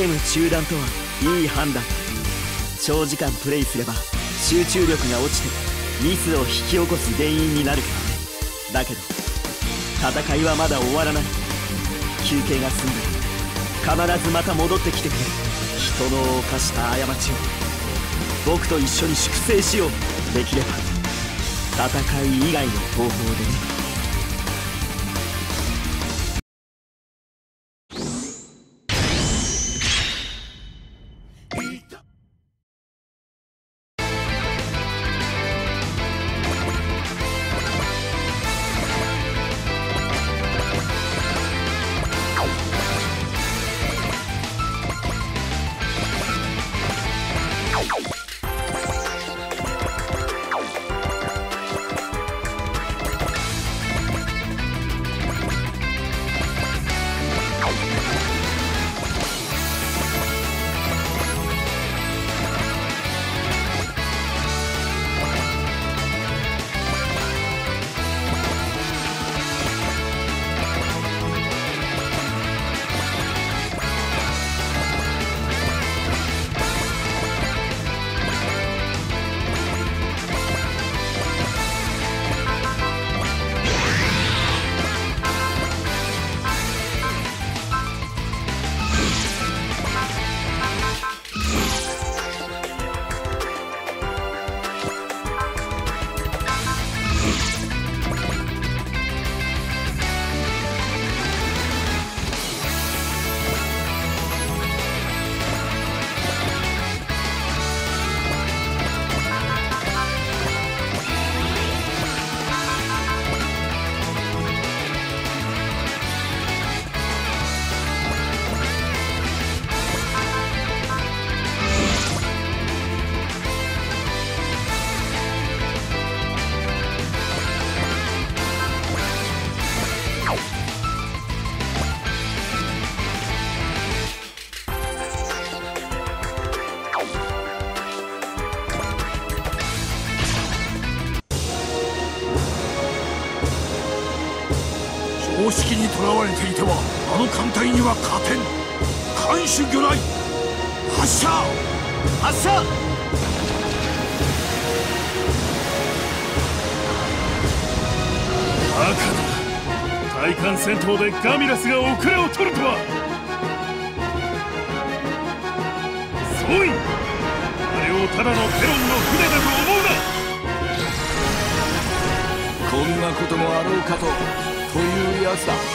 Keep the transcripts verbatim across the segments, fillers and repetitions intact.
ーム中断とはいい判断だ。長時間プレイすれば集中力が落ちてミスを引き起こす原因になるからね。だけど戦いはまだ終わらない。休憩が済んだら必ずまた戻ってきてくれ。人の犯した過ちを僕と一緒に粛清しよう。できれば戦い以外の方法でね。 公式にとらわれていてはあの艦隊には勝てん。艦首魚雷発射発射。 バカだ。対艦戦闘でガミラスが遅れを取るとは。総員、あれをただのテロンの船だと思うな。 こんなこともあろうかとというやつだ。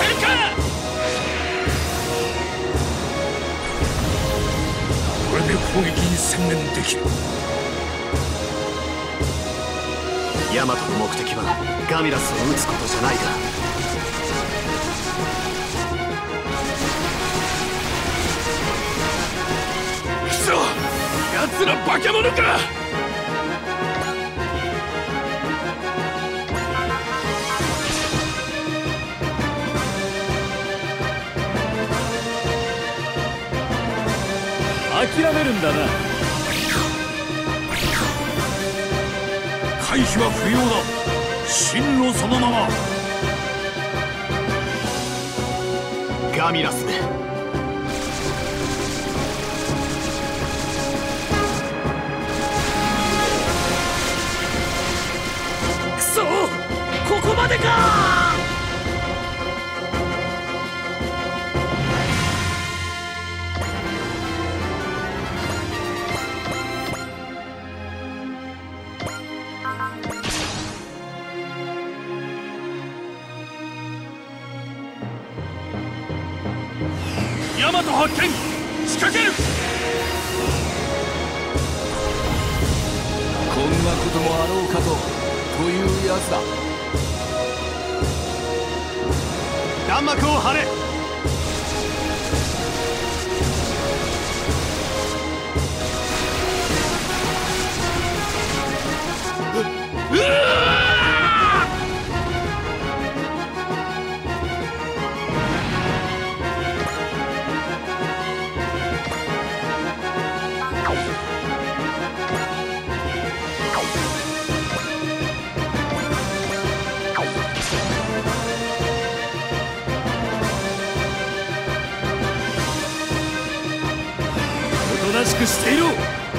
るか。 これで攻撃に専念できる。 ヤマトの目的はガミラスを撃つことじゃないか。 くそ、奴ら化け物か。 諦めるんだな。 回避は不要だ。進路そのまま。 ガミラスめ、 くそ、ここまでか。 ヤマト発見。仕掛ける。 こんなこともあろうかとというやつだ。 弾幕を張れ。 ううわおとなしくしていろ。 こ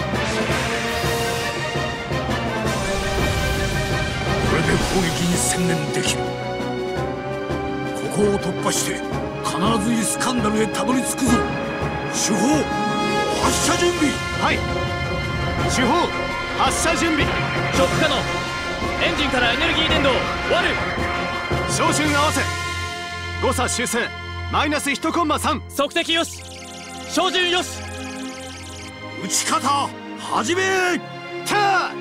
れで攻撃に専念できる。ここを突破して必ずイスカンダルへたどり着くぞ。主砲発射準備。 はい、主砲発射準備。 ショック可能。エンジンからエネルギー伝導割る。 照準合わせ。誤差修正マイナスいちコンマさん。 測敵よし。照準よし。 撃ち方始め。 たー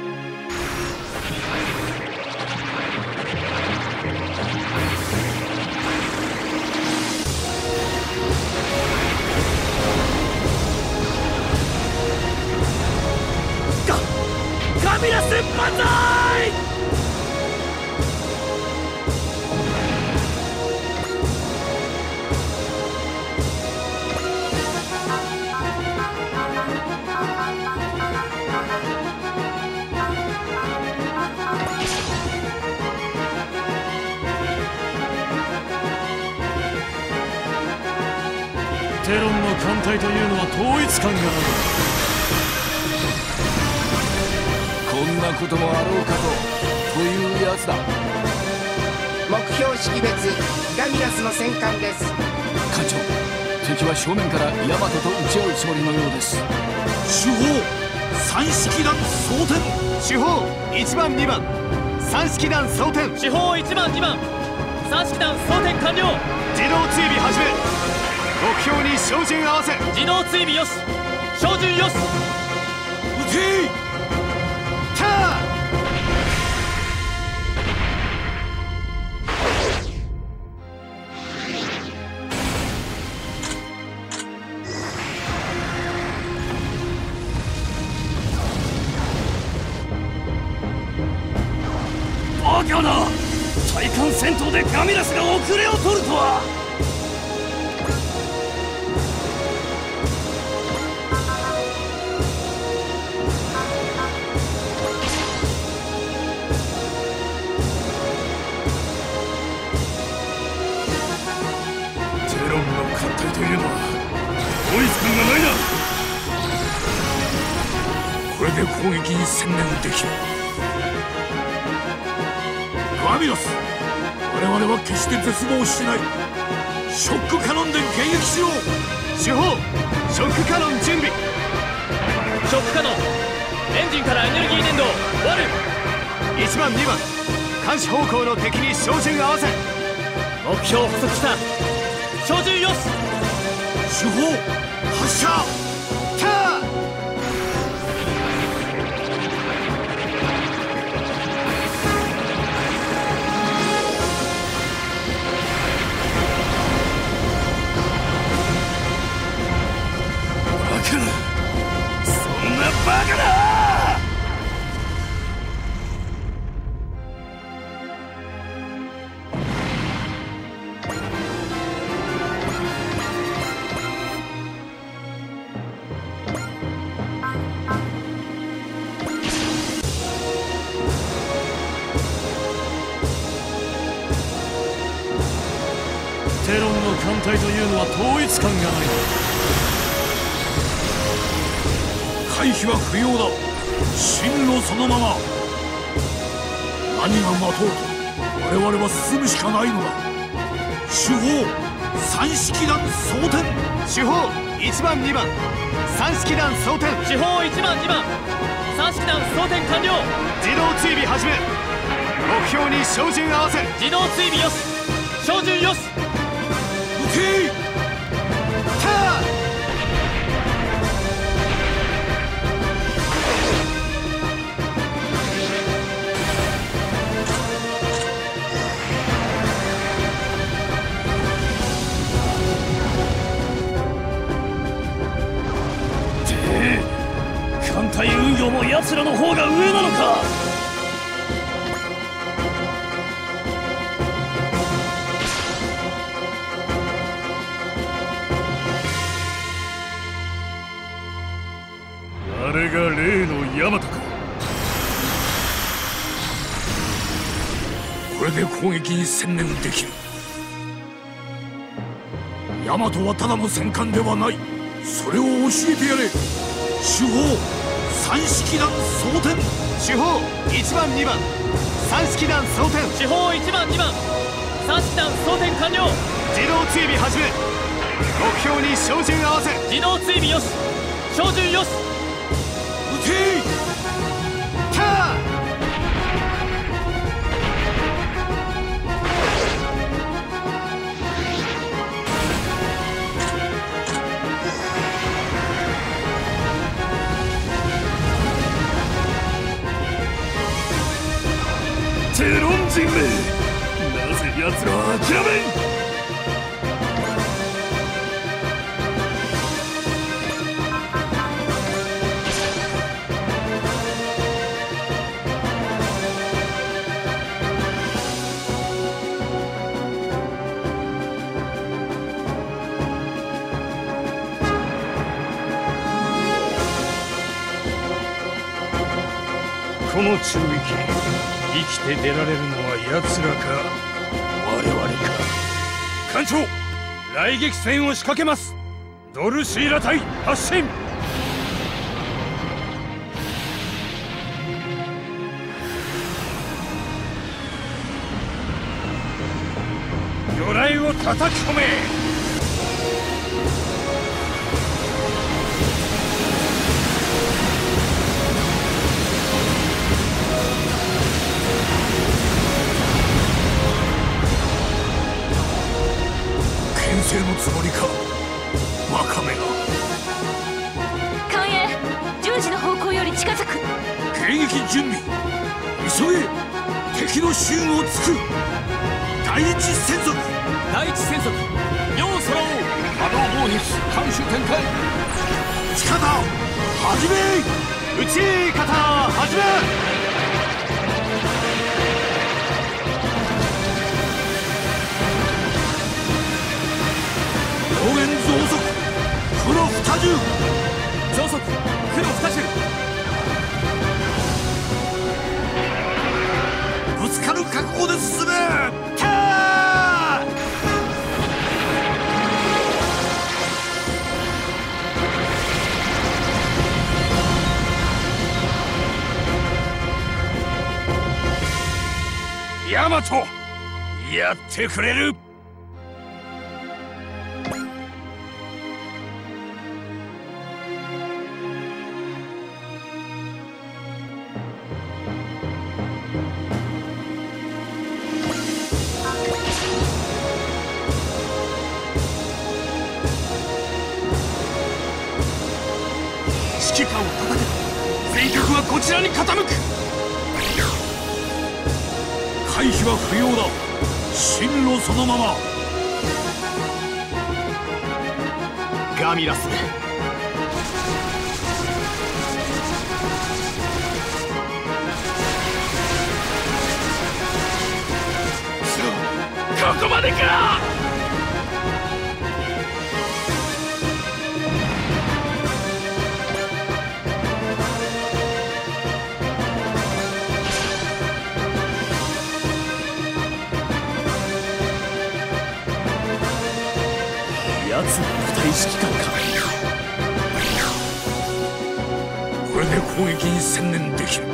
ガミラス万歳。 テロンの艦隊というのは統一感がある。 こんなこともあろうかとというやつだ。 目標識別ガミラスの戦艦です。 艦長、敵は正面からヤマトと撃ち合うつもりのようです。 主砲三式弾装填。 主砲いちばんにばん三式弾装填。 主砲いちばんにばん三式弾装填完了。 自動追尾始め。目標に照準合わせ。 自動追尾よし。照準よし。 撃て。 たーバカな。対艦戦闘でガミラスが遅れを取るとは。テロンの艦隊というのは統一感がないな。 これで攻撃に専念できる。ガミラス、我々は決して絶望しない。ショックカノンで迎撃しろ。 主砲ショックカノン準備。 ショック可能。エンジンからエネルギー伝導割る。 いちばんにばん監視方向の敵に照準合わせ。 目標捕捉した照準よし主砲発射キャーそんなバカなテロンの艦隊というのは統一感がない。 回避は不要だ。進路そのまま。何が待とうと我々は進むしかないのだ。主砲三式団装填。 主砲いちばんにばん三式団装填。主砲いちばんにばん三式団装填完了。自動追尾始め。目標に照準合わせ。自動追尾よし照準よし撃てキャー艦隊運用も奴らの方が上なのか。 あれが例のヤマトか。 これで攻撃に専念できる。ヤマトはただの戦艦ではない。それを教えてやれ。主砲三式団装填。 主砲いちばんにばん三式団装填。主砲いちばんにばん三式団装填完了。自動追尾始め。目標に照準合わせ。自動追尾よし照準よし撃てキャーテロン人め、なぜ奴らは諦めん。この中域、生きて出られるのは奴らか我々か。艦長、雷撃戦を仕掛けます。ドルシーラ隊発進。魚雷を叩き込め。牽制のつもりか、バカめが。 艦影じゅうじの方向より近づく。 迎撃準備急げ。敵の襲をつく。第一戦速。 第一戦速よう揃おう。 波動砲に艦首展開。 撃ち方始め。 撃ち方始め。 表現増速黒二重。 増速黒二重。 ぶつかる覚悟で進め。 キャーヤマト、やってくれる。 指揮官を叩けば戦局はこちらに傾く。回避は不要だ。進路そのまま。 ガミラス、 ここまでか。 奴の部隊指揮官か。 これで攻撃に専念できる。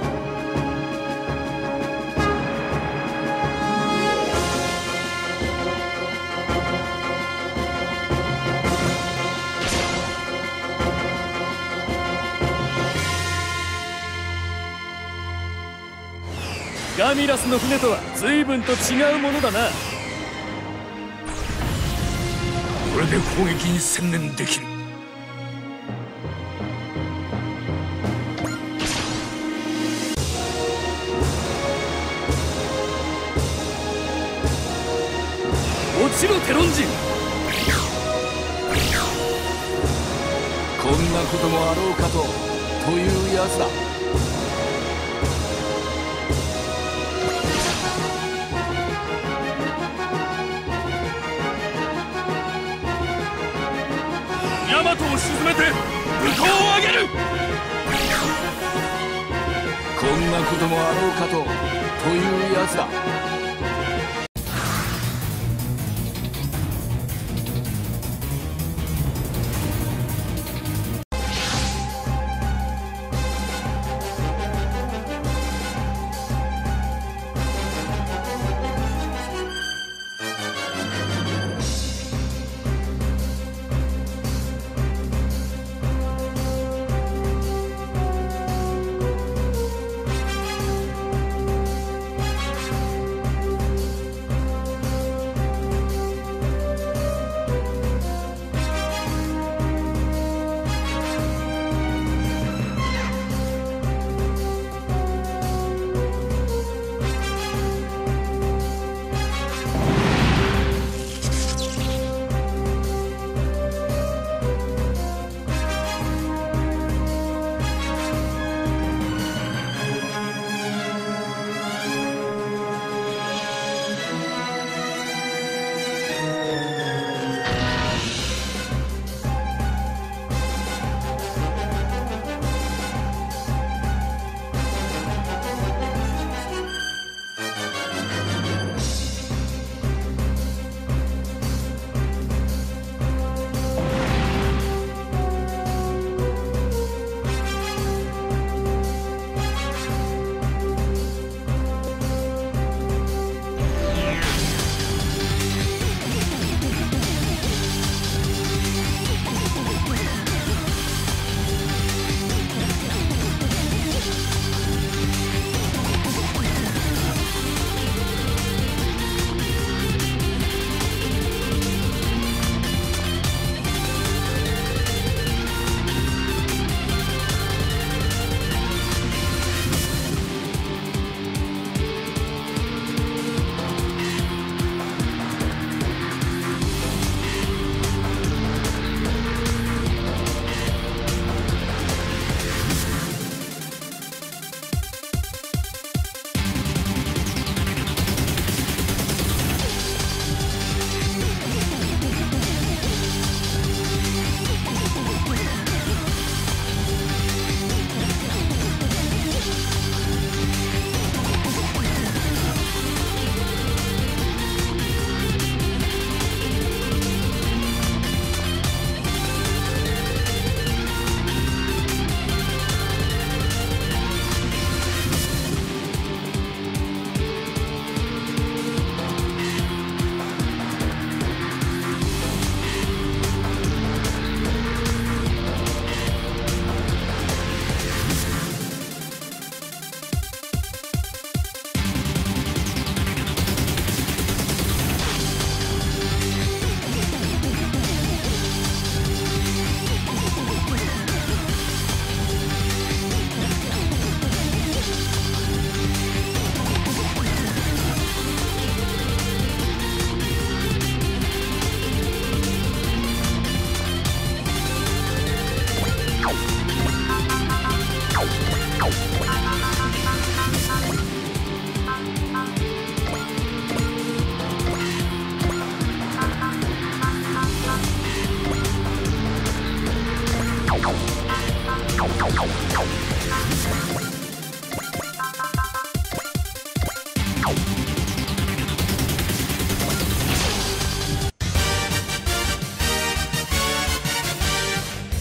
ガミラスの船とは随分と違うものだな。 これで攻撃に専念できる。 落ちろテロンジン。 こんなこともあろうかとというやつだ。 ヤマトを沈めて武闘を上げる。 こんなこともあろうかとというやつだ。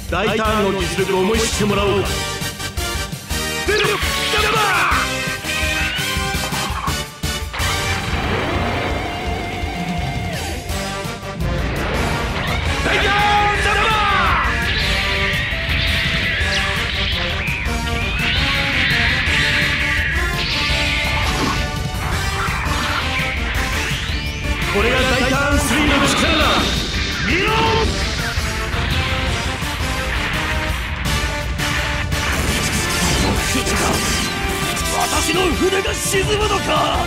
大胆の実力を思い知ってもらおうか。出るよ、ガバー！大胆ザバー！これが大胆スリーの力だ。見ろ！私の船が沈むのか。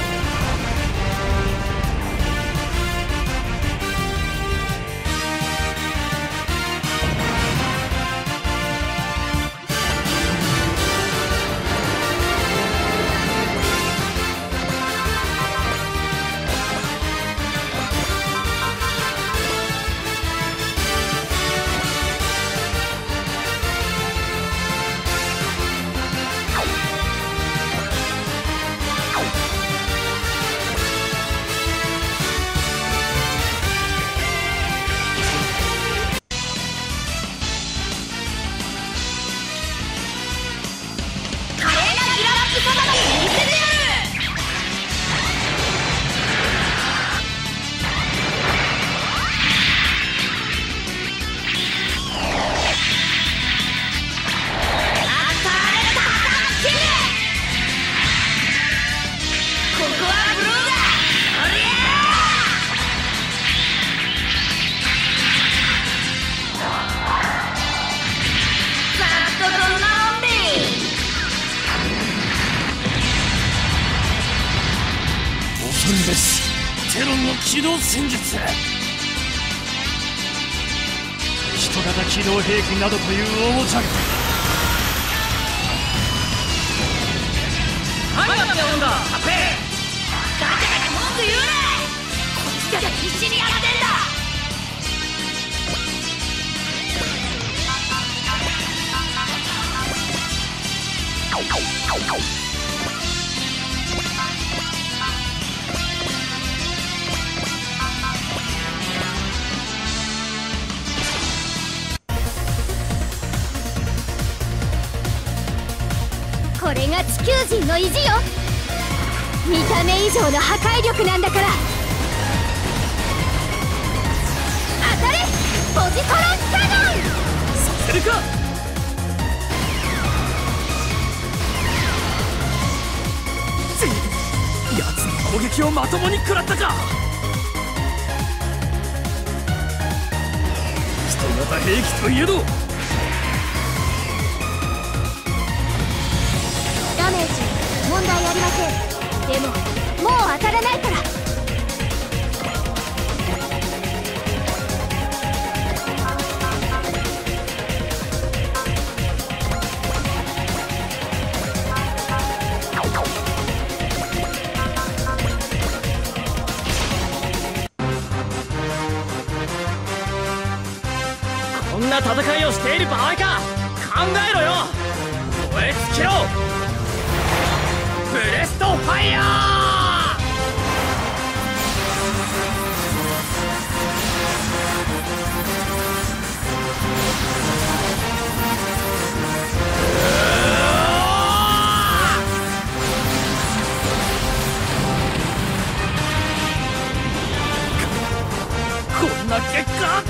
テロンの機動戦術。人型機動兵器などというおもちゃが。 何やってるんだ、ハッペー。ガチャガチャ文句言うな。こっちだって必死にやってんだ。 これが地球人の意地よ。見た目以上の破壊力なんだから。当たれポジトロンキャノン。 させるか。奴の攻撃をまともに食らったか。人型兵器といえどダメージ問題ありません。でももう当たらないから。 こんな戦いをしている場合か。考えろよ。燃え尽きろ。ブレストファイヤー。こんな結果。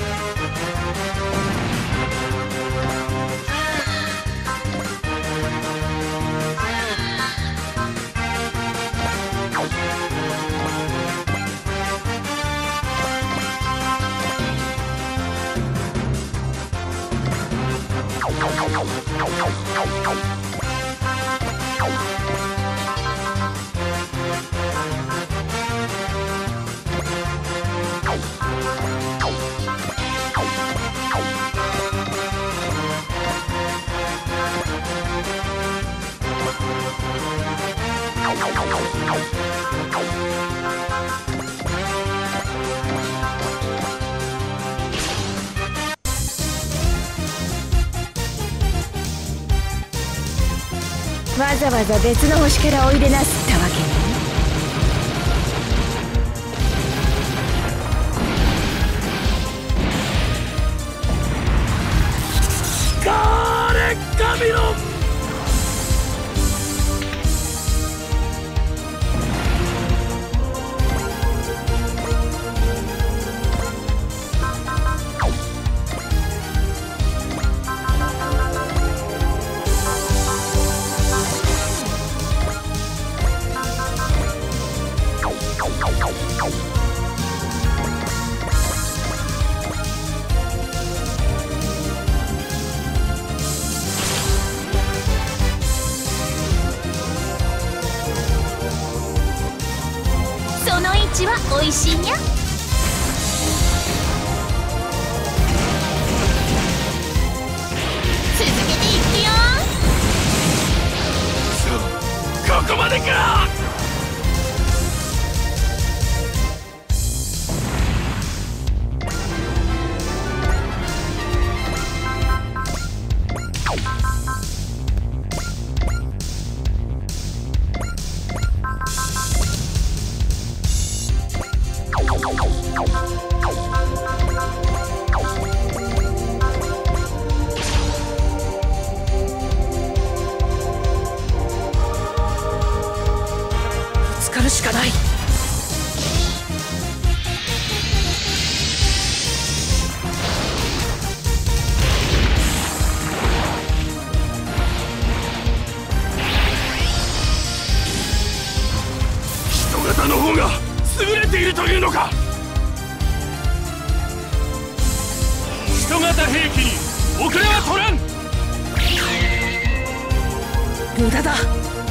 わざわざ別の星からおいでなすったわけね。 いしにゃ。続けていくよ。 ここまでか。 しかない。 人型の方が優れているというのか。人型兵器に遅れは取らん。 無駄だ。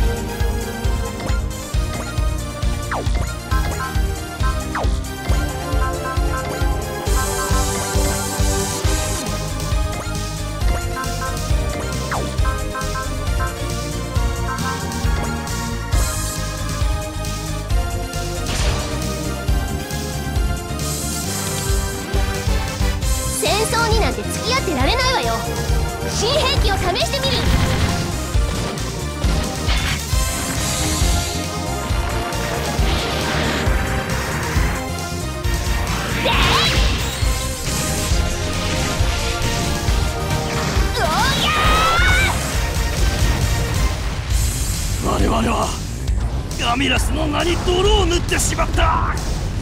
戦争になんて付き合ってられないわよ。新兵器を試してみる。 我々はガミラスの名に泥を塗ってしまった。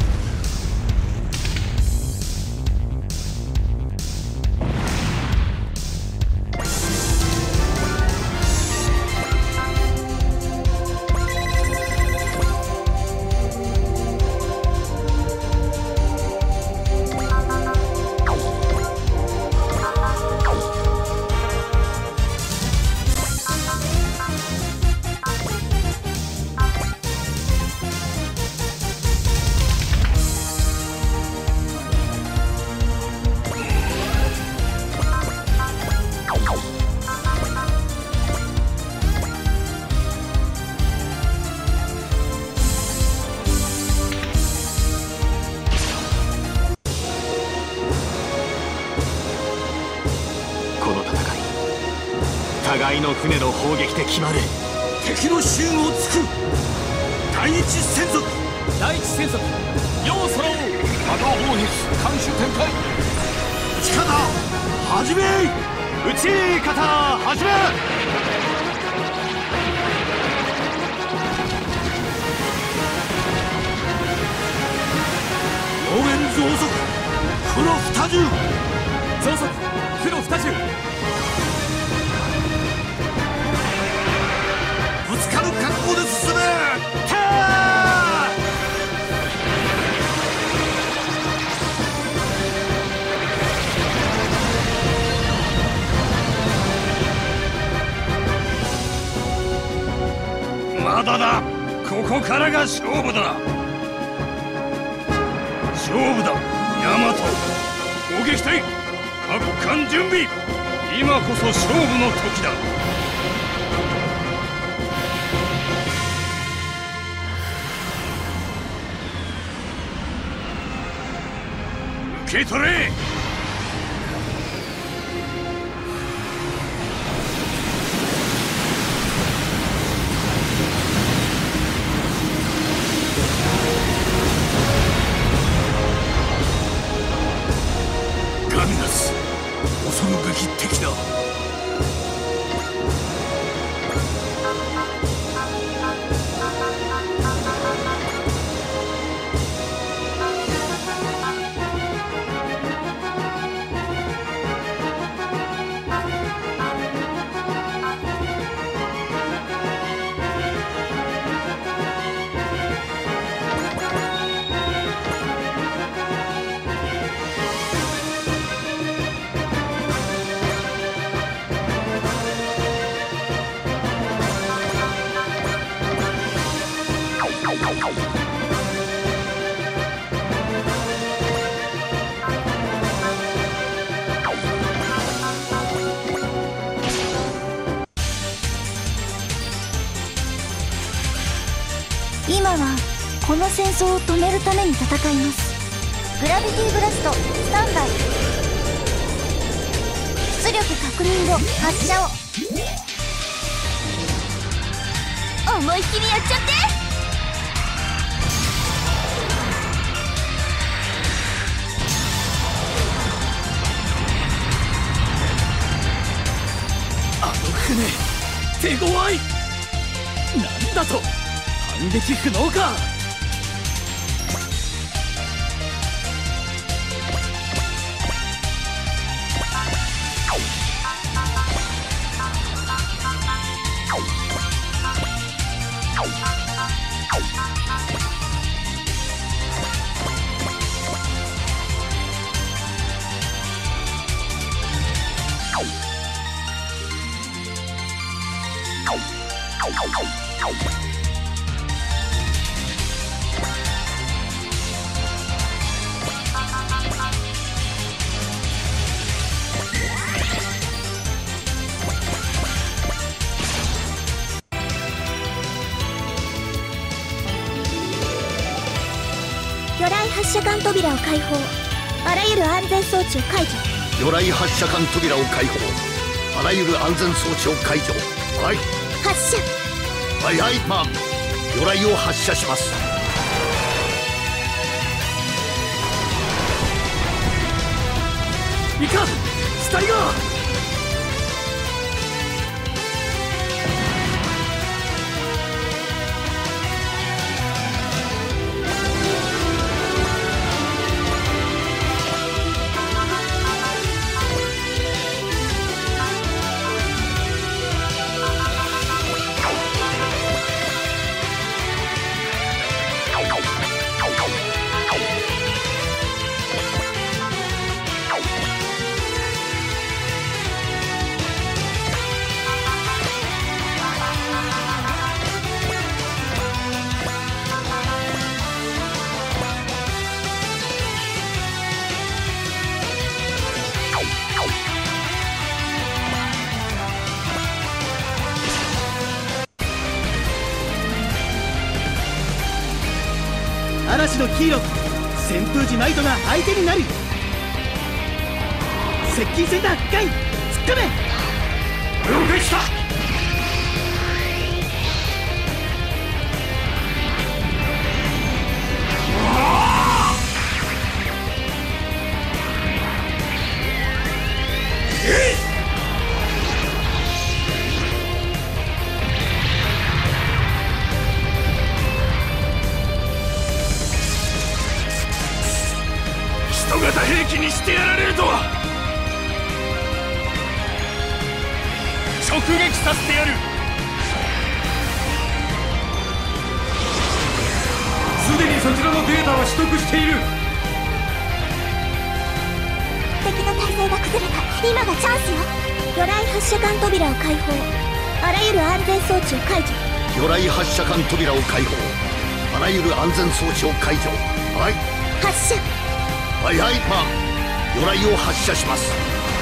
互いの船の砲撃で決まる。 敵の襲をつく。第一戦速。 第一戦速要揃う。 波動砲撃艦首展開。 撃ち方始め。 撃ち方始め。 応援増速。黒二重。 増速黒二重。 ぶつかる覚悟で進め。 たーまだだ。ここからが勝負だ。勝負だヤマト。攻撃隊発艦準備。今こそ勝負の時だ。受け取れ。 ガミナス、恐るべき敵だ。 今はこの戦争を止めるために戦います。グラビティブラストスタンバイ。出力確認後発射を。思いっきりやっちゃって。 あの船手強い。なんだと反撃不能か。 魚雷発射管扉を開放。あらゆる安全装置を解除。 魚雷発射管扉を開放。あらゆる安全装置を解除。はい。 発射。 はいはいマン。魚雷を発射します。 いかん死体が。嵐のヒーロー旋風時マイトが相手になる。接近戦だ。ガイ突っ込め。 了解した。人型兵器にしてやられるとは。直撃させてやる。すでにそちらのデータは取得している。 敵の体勢が崩れた。今がチャンスよ。魚雷発射管扉を開放。あらゆる安全装置を解除。 魚雷発射管扉を開放。あらゆる安全装置を解除。はい。 発射。 はいはいマン。魚雷を発射します。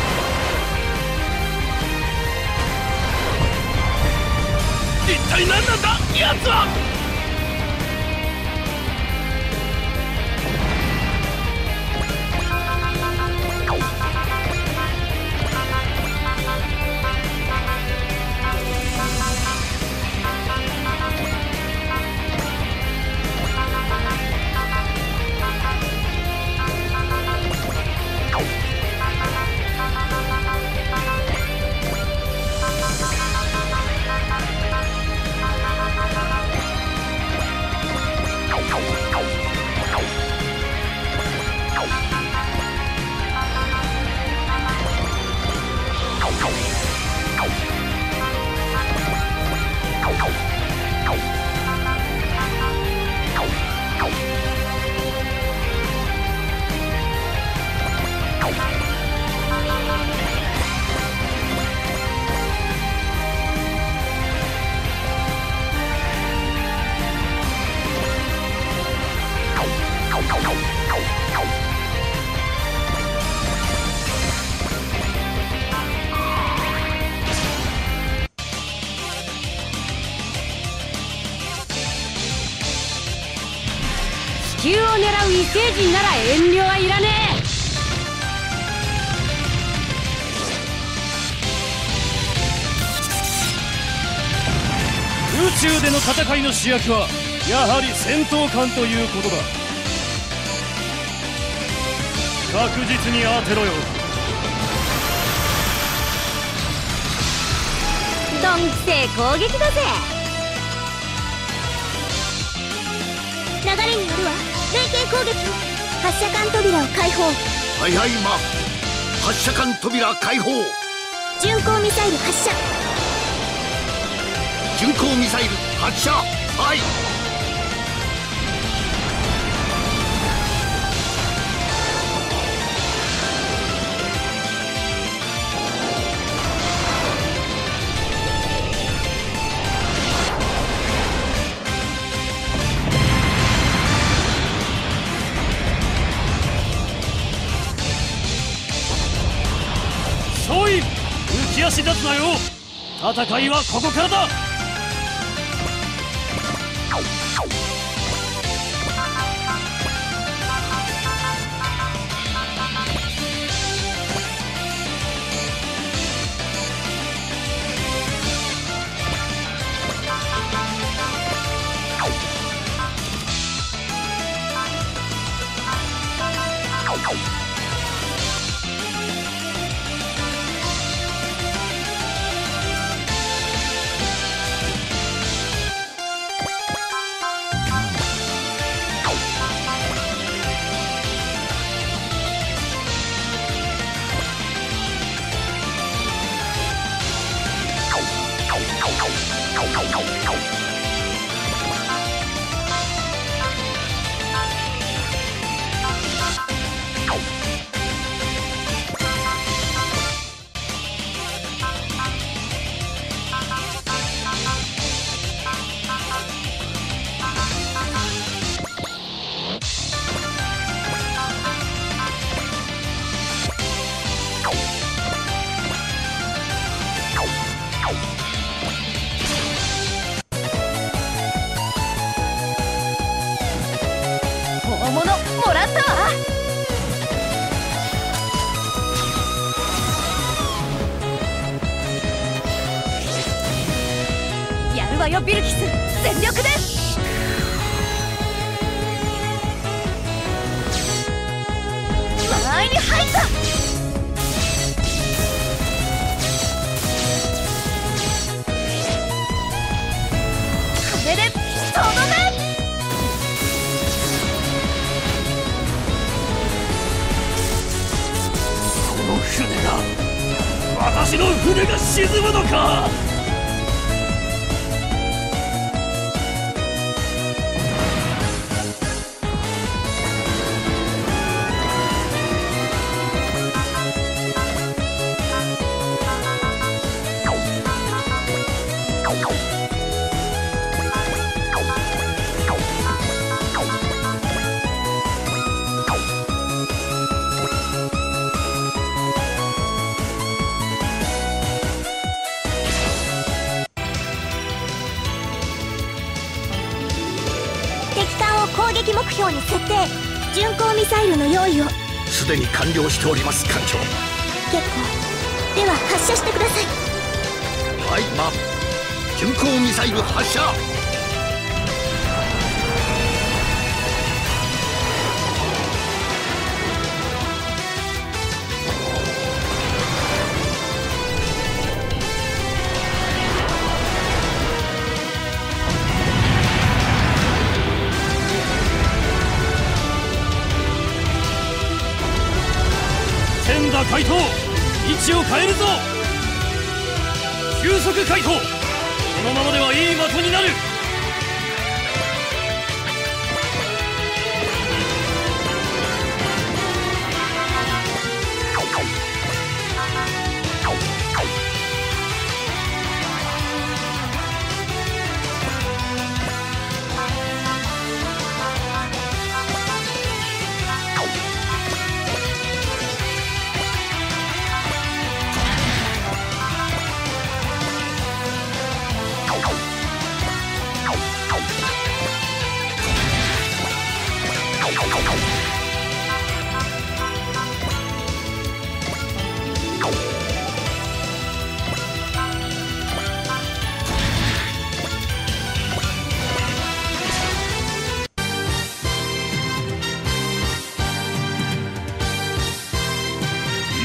一体何なんだ奴は。 狙う異星人なら遠慮はいらねえ。 宇宙での戦いの主役はやはり戦闘官ということだ。確実に当てろよ。 ドンキ性攻撃だぜ。流れによるわ。連携攻撃。発射管扉を開放。 はいはい、ま発射管扉開放。 巡航ミサイル発射。 巡航ミサイル発射。はい。 総員、浮き足立つなよ。戦いはここからだ。 大物もらったわ。やるわよビルキス、全力で。間合いに入った。これでとどめ。 船が私の船が沈むのか。 攻撃目標に設定。巡航ミサイルの用意を。 すでに完了しております艦長。 結構。では発射してください。 はい、ま巡航ミサイル発射。 天打回答、位置を変えるぞ。急速回答、このままではいい的になる。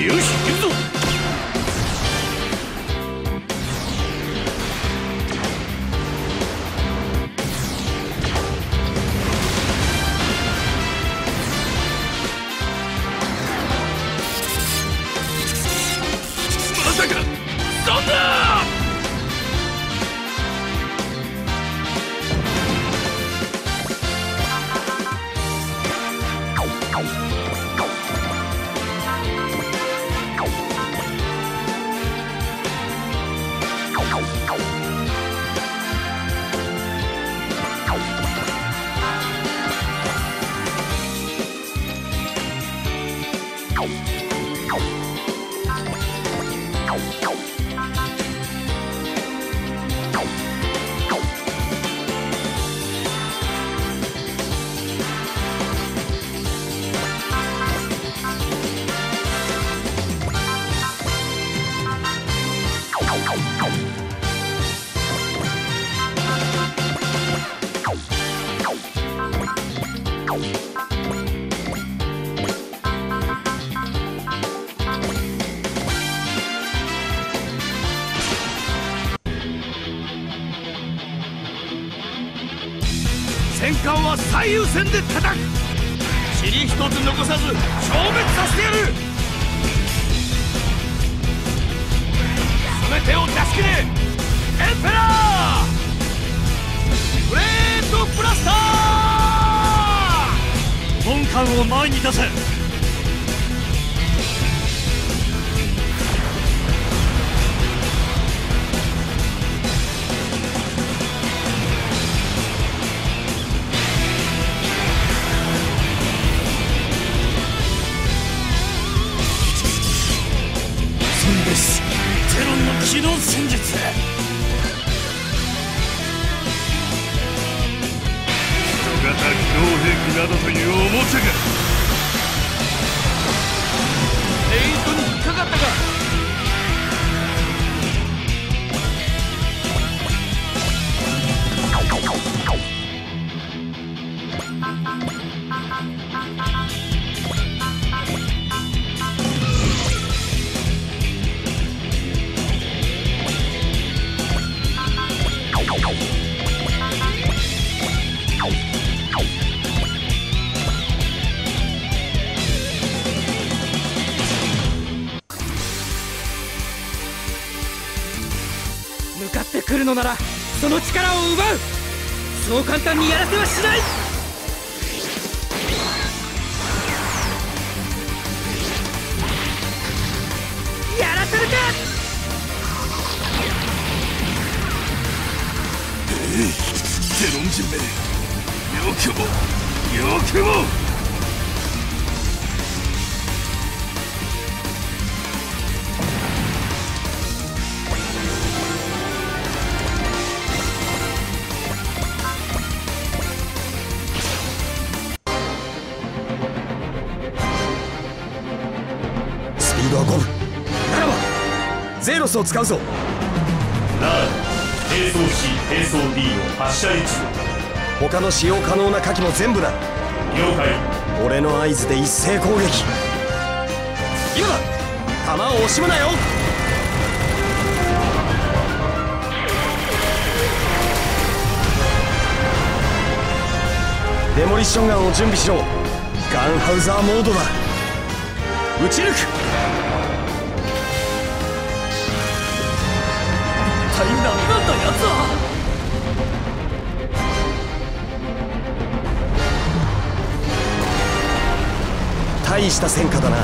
よし行くぞ。まさかそんな。戦艦は最優先で叩く。塵一つ残さず消滅させてやる。全てを出し切れエンペラーブレードブラスター。本艦を前に出せ。テロンの機動戦術。人型機動兵器などというおもちゃがレイトに引っかかったか。 向かってくるのならその力を奪う。そう簡単にやらせはしない。やらせるか。 ええ、テロン人め、よくもよくも。 スピードは五分。ならばゼロスを使うぞ。 なら並走 C 並走 D の発射位置を。 他の使用可能な火器も全部だ。 了解。 俺の合図で一斉攻撃。今だ。弾を惜しむなよ。デモリッションガンを準備しろ。ガンハウザーモードだ。撃ち抜く。一体何なんだやつは。大した戦果だな。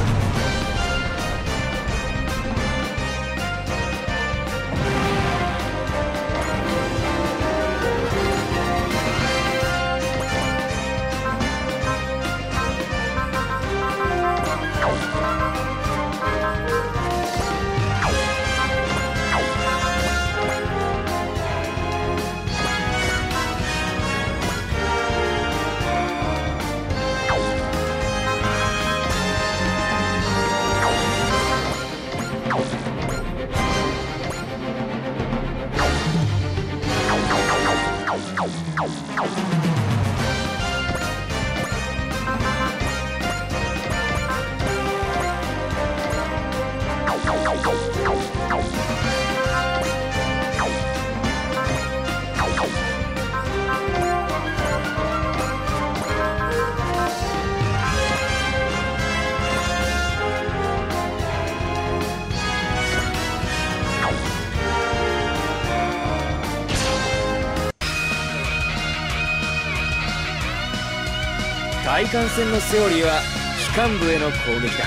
大艦船のセオリーは機関部への攻撃だ。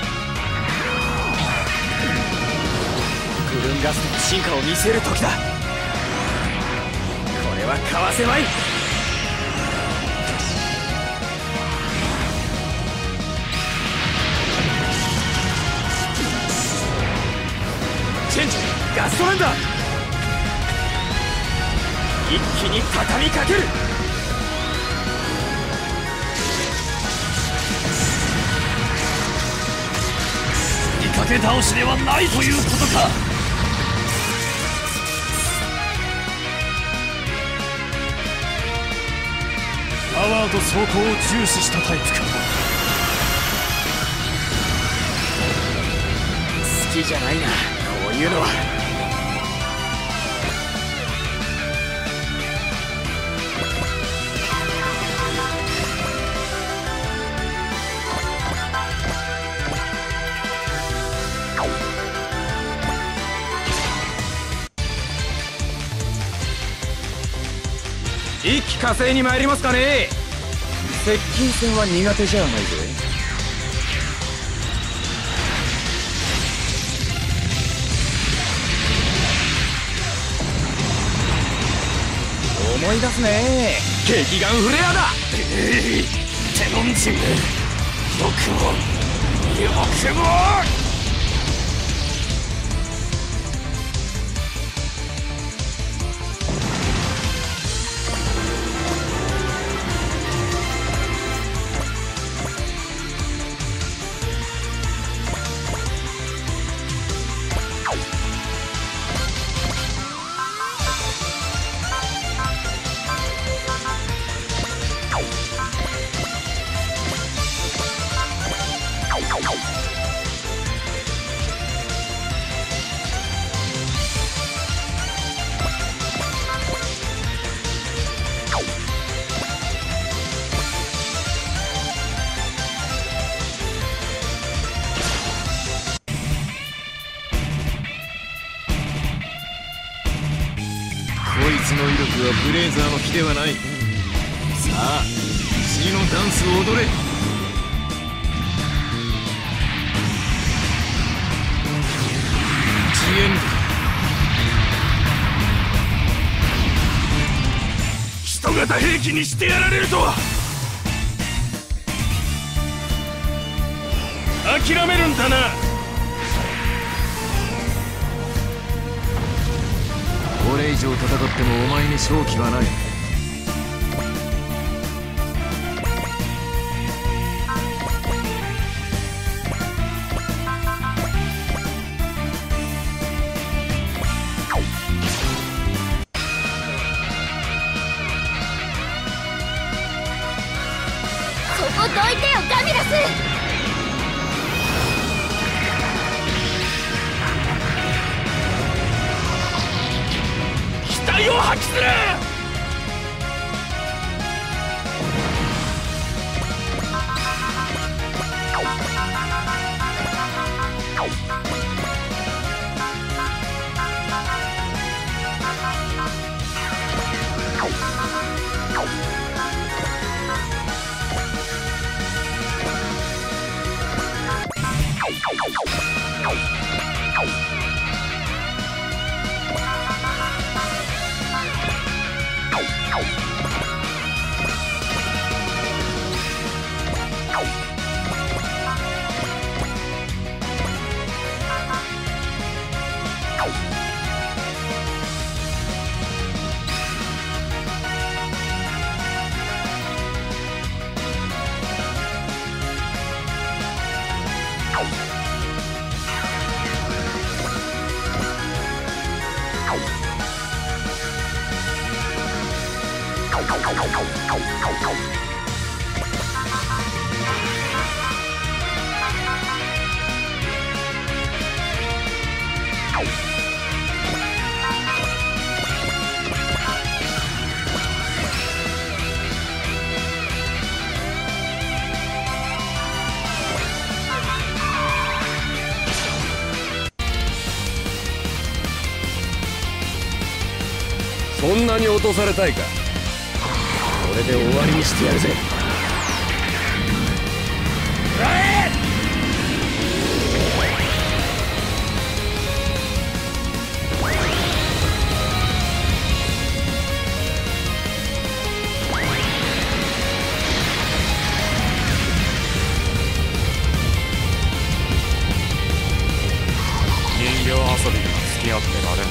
グルンガストの進化を見せる時だ。これはかわせまい。チェンジガストランダー、一気に畳みかける。 かけ倒しではないということか。パワーと走行を重視したタイプか。 好きじゃないな、こういうのは。 一気火星に参りますかね。接近戦は苦手じゃないぜ。思い出すね、激眼フレアだ。 えい、テノン人よくもよくも。 こいつの威力はブレイザーの比ではない。さあ次のダンスを踊れ。ジエン人型兵器にしてやられるとは。諦めるんだな。 これ以上戦ってもお前に勝機はない。 ここどいてよガミラス。 を発揮する。 こんなに落とされたいか。これで終わりにしてやるぜ。 人形遊びには付き合ってられん。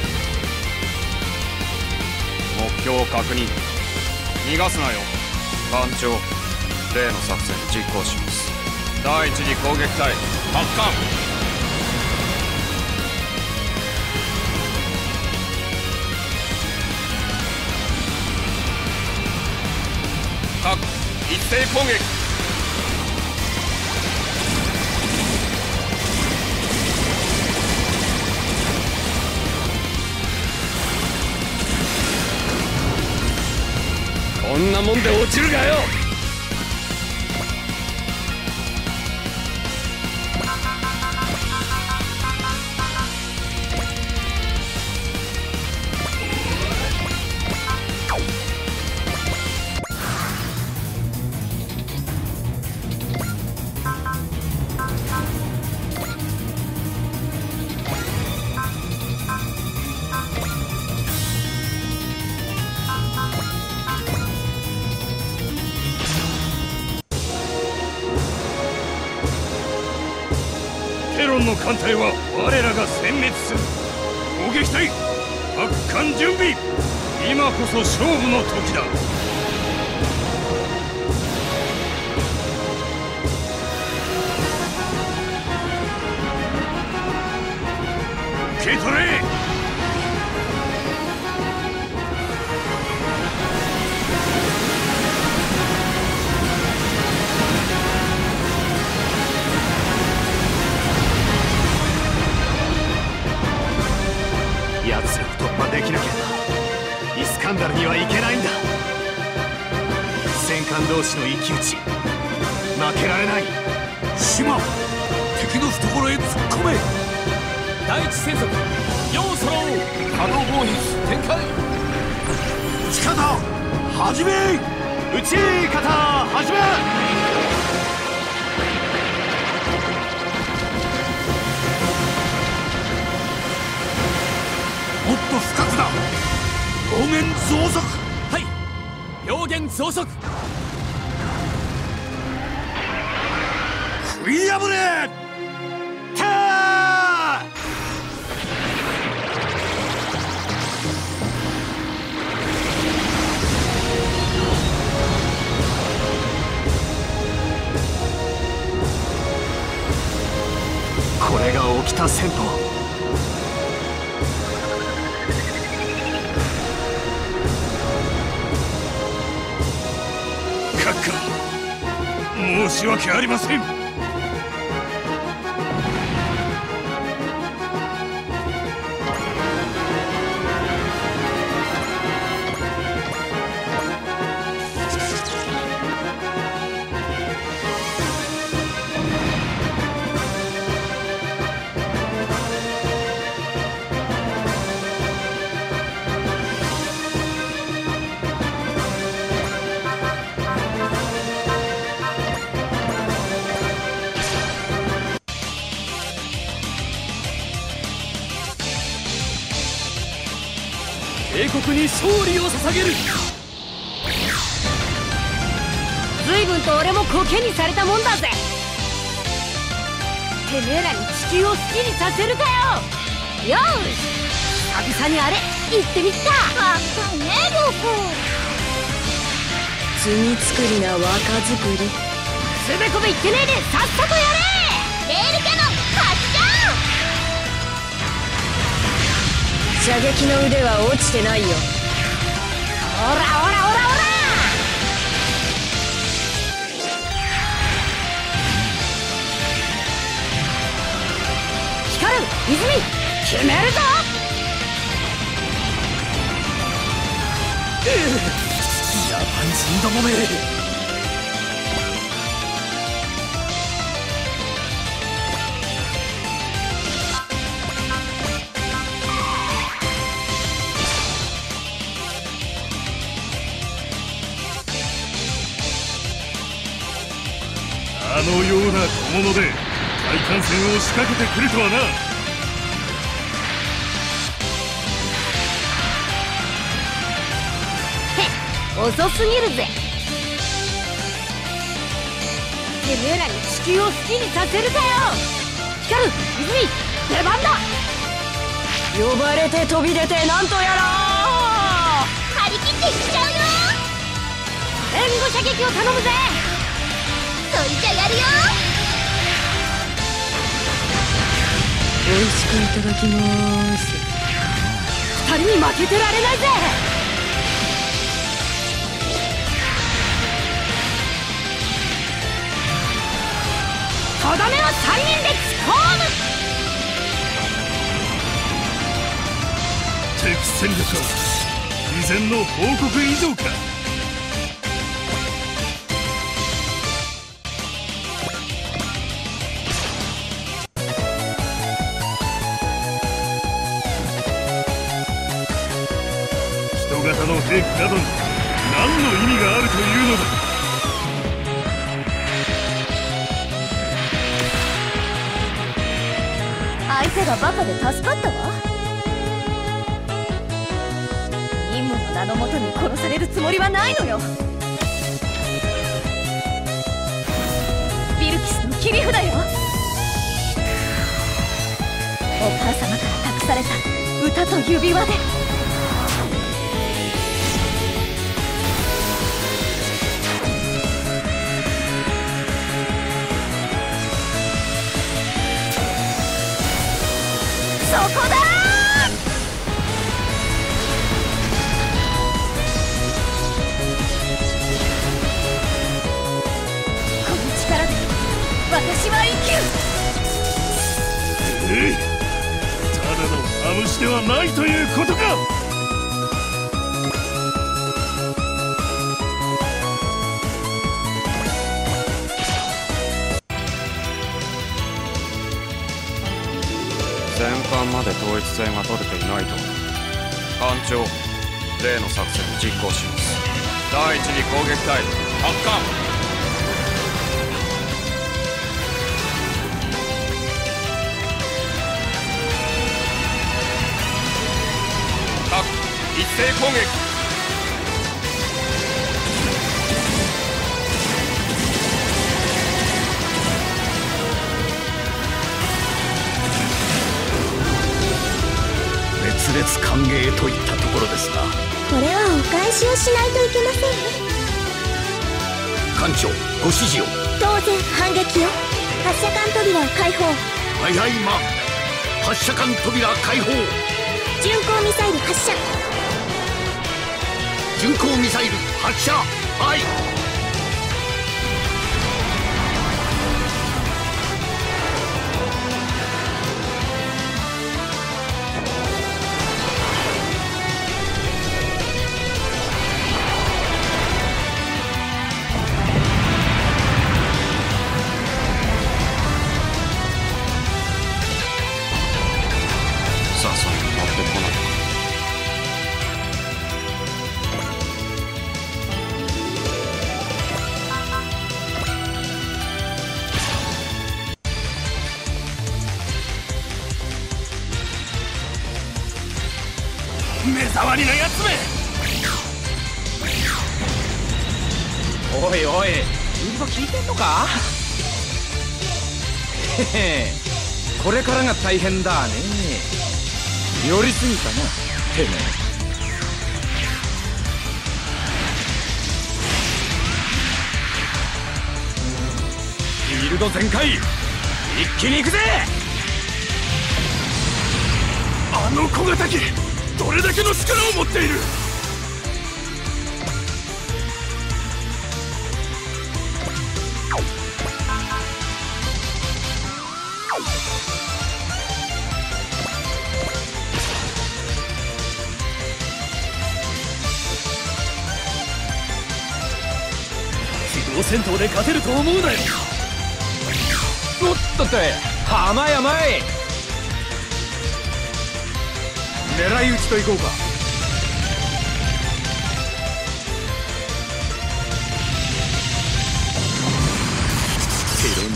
目標確認。逃がすなよ艦長。例の作戦実行します。第一次攻撃隊発艦。各一斉攻撃。 こんなもんで落ちるかよ。 テロンの艦隊は我らが殲滅する。攻撃隊発艦準備。今こそ勝負の時だ。受け取れ。 奴らを突破できなければイスカンダルには行けないんだ。戦艦同士の一騎打ち負けられない。 島、敵の懐へ突っ込め。 第一戦速要素ろう。可動ボーイス展開。 撃ち方始め。 撃ち方始め。 もっと深くだ。両舷増速。 はい、両舷増速。 食い破れ。 たー。これが起きた戦法。 申し訳ありません。 帝国に勝利を捧げる。 随分と俺もコケにされたもんだぜ。てめえらに地球を好きにさせるかよ。よし、久々にあれ行ってみっか。簡単ねえどこ。 罪作りな若作り。 つべこべ言ってねえでさっさとやれ。レールキャノン発射。 射撃の腕は落ちてないよ。 ほらほらほらほら。光る泉決めるぞ。 野蛮人どもめ。 のような小物で大艦戦を仕掛けてくるとはな。 遅すぎるぜ。てめえらに地球を好きにさせるかよ。光る泉、出番だ。 呼ばれて飛び出てなんとやら張り切っていっちゃうよ。 援護射撃を頼むぜ。 そいじゃやるよ。 美味しくいただきます。 二人に負けてられないぜ。とどめを三人で突っ込む。 敵戦力は以前の報告以上か。人型の兵器などに何の意味があるというのだ。 相手がバカで助かったわ。任務の名のもとに殺されるつもりはないのよ。ビルキスの切り札よ。お母様から託された歌と指輪で。そこだー。この力で私は生きる。 えい、ただのマムシではないということか。 前半まで統一性が取れていないと艦長、例の作戦を実行します。第一次攻撃隊発艦。各一斉攻撃。 熱烈歓迎といったところですな。 これはお返しをしないといけませんね。 艦長、ご指示を。 当然反撃よ。発射管扉を開放。 はいはい、ま発射管扉開放。 巡航ミサイル発射。 巡航ミサイル発射。はい。 目障りなやつめ。 おいおい、言うこと聞いてんのか。へへ、これからが大変だね。寄りすぎたな、てめえ。フィールド全開、一気に行くぜ。 あの小型機、どれだけの力を持っている。機動戦闘で勝てると思うなよ。 おっとって浜やまい。狙い撃ちといこうか。 テロ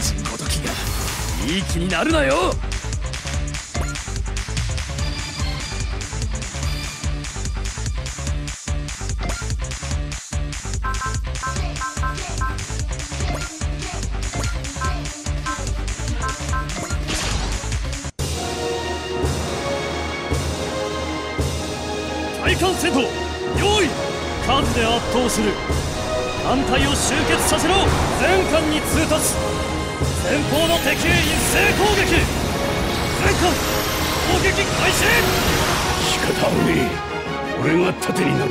いい気になるなよ。対艦戦闘用意。数で圧倒する。艦隊を集結させろ。全艦に通達。前方の敵へ一斉攻撃。全艦攻撃開始。 仕方をねえ。俺が盾になる。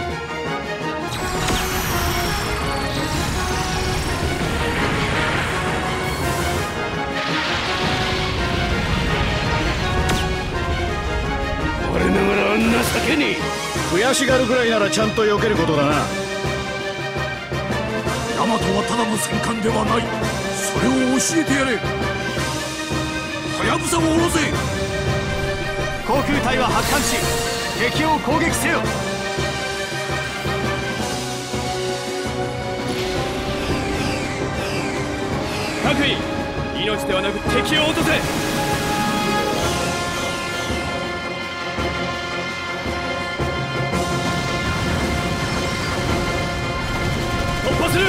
我ながらあんな避けねえ。 悔しがるくらいならちゃんと避けることだな。 大和はただの戦艦ではない。それを教えてやれ。はやぶさを下ろせ。 航空隊は発艦し敵を攻撃せよ。各位、命ではなく敵を落とせ。突破する。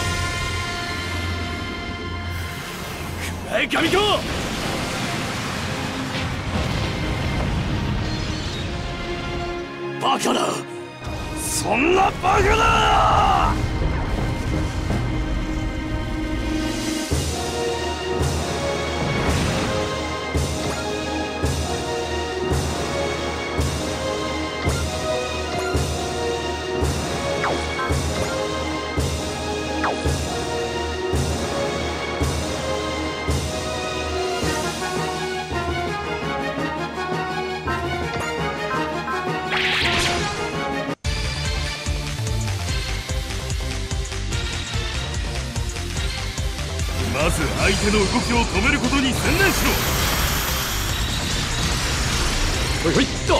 暗い神子。 バカだ。そんなバカだ。 まず相手の動きを止めることに専念しろ。 ほいほいっと。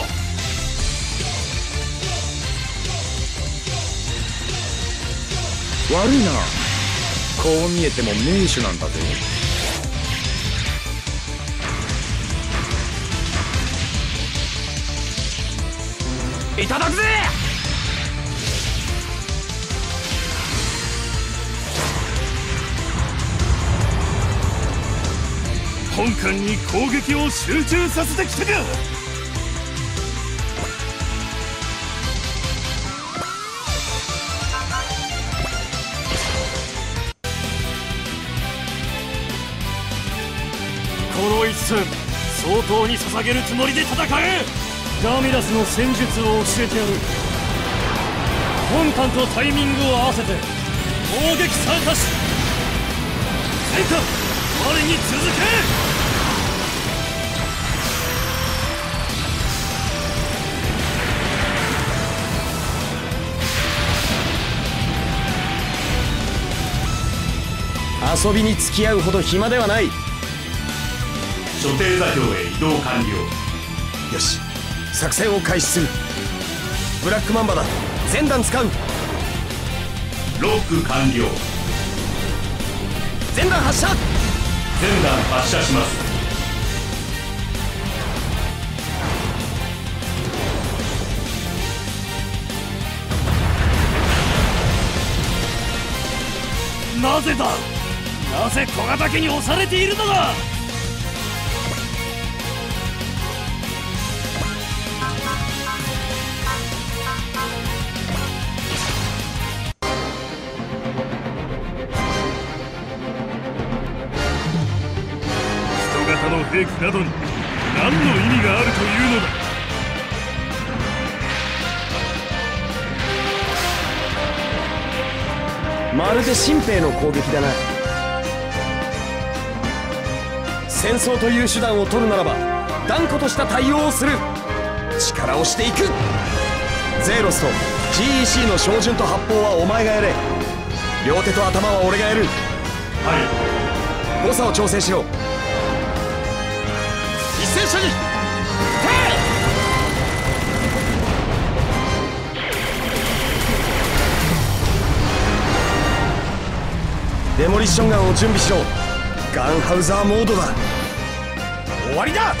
悪いな。こう見えても名手なんだぜ。 いただくぜ。 本艦に攻撃を集中させてきたか。この一戦相当に捧げるつもりで戦え。ガミラスの戦術を教えてやる。本艦とタイミングを合わせて攻撃参加し、全艦我に続け。 遊びに付き合うほど暇ではない。 所定座標へ移動完了。 よし、作戦を開始する。ブラックマンバだ。全弾使う。 ロック完了。 全弾発射。 全弾発射します。 なぜだ。なぜ小型機に押されているのだ。人型の兵器などに何の意味があるというのだ。 まるで新兵の攻撃だな。戦争という手段を取るならば断固とした対応をする。力をしていく。ゼーロスと ジーイーシー の照準と発砲はお前がやれ。両手と頭は俺がやる。 はい。 誤差を調整しろ。一斉射撃。デモリッションガンを準備しろ。ガンハウザーモードだ。 終わりだ。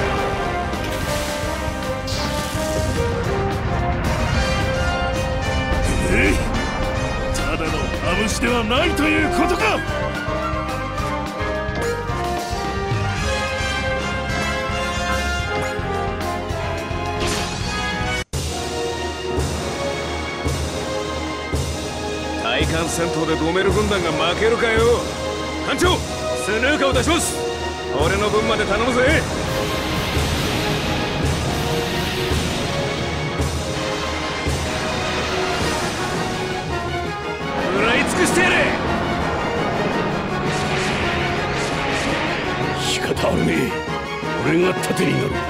えい、ただのマムシではないということか。 対艦戦闘でドメル軍団が負けるかよ。艦長、スヌーカを出します。俺の分まで頼むぜ。食らい尽くしてやれ。 仕方あるね。俺が盾になる。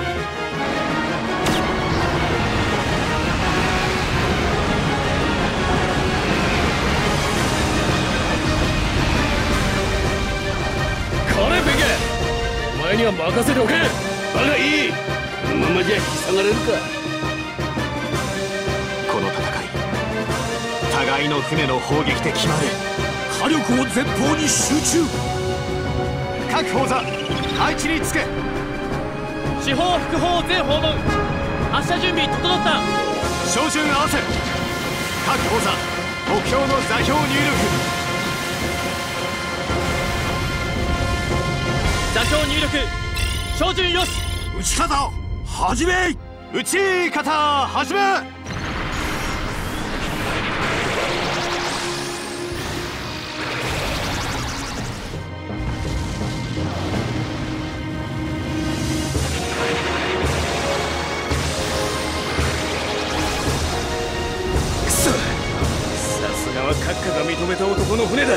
お前には任せておけ。バカいい。このままじゃ引き下がれるか。 この戦い、互いの船の砲撃で決まる。 火力を前方に集中。 各砲座配置につけ。四方副砲全砲門発射準備整った。照準合わせ。各砲座目標の座標入力。座標入力。照準よし。 撃ち方始め。 撃ち方始め。 くそ、さすがは閣下が認めた男の船だ。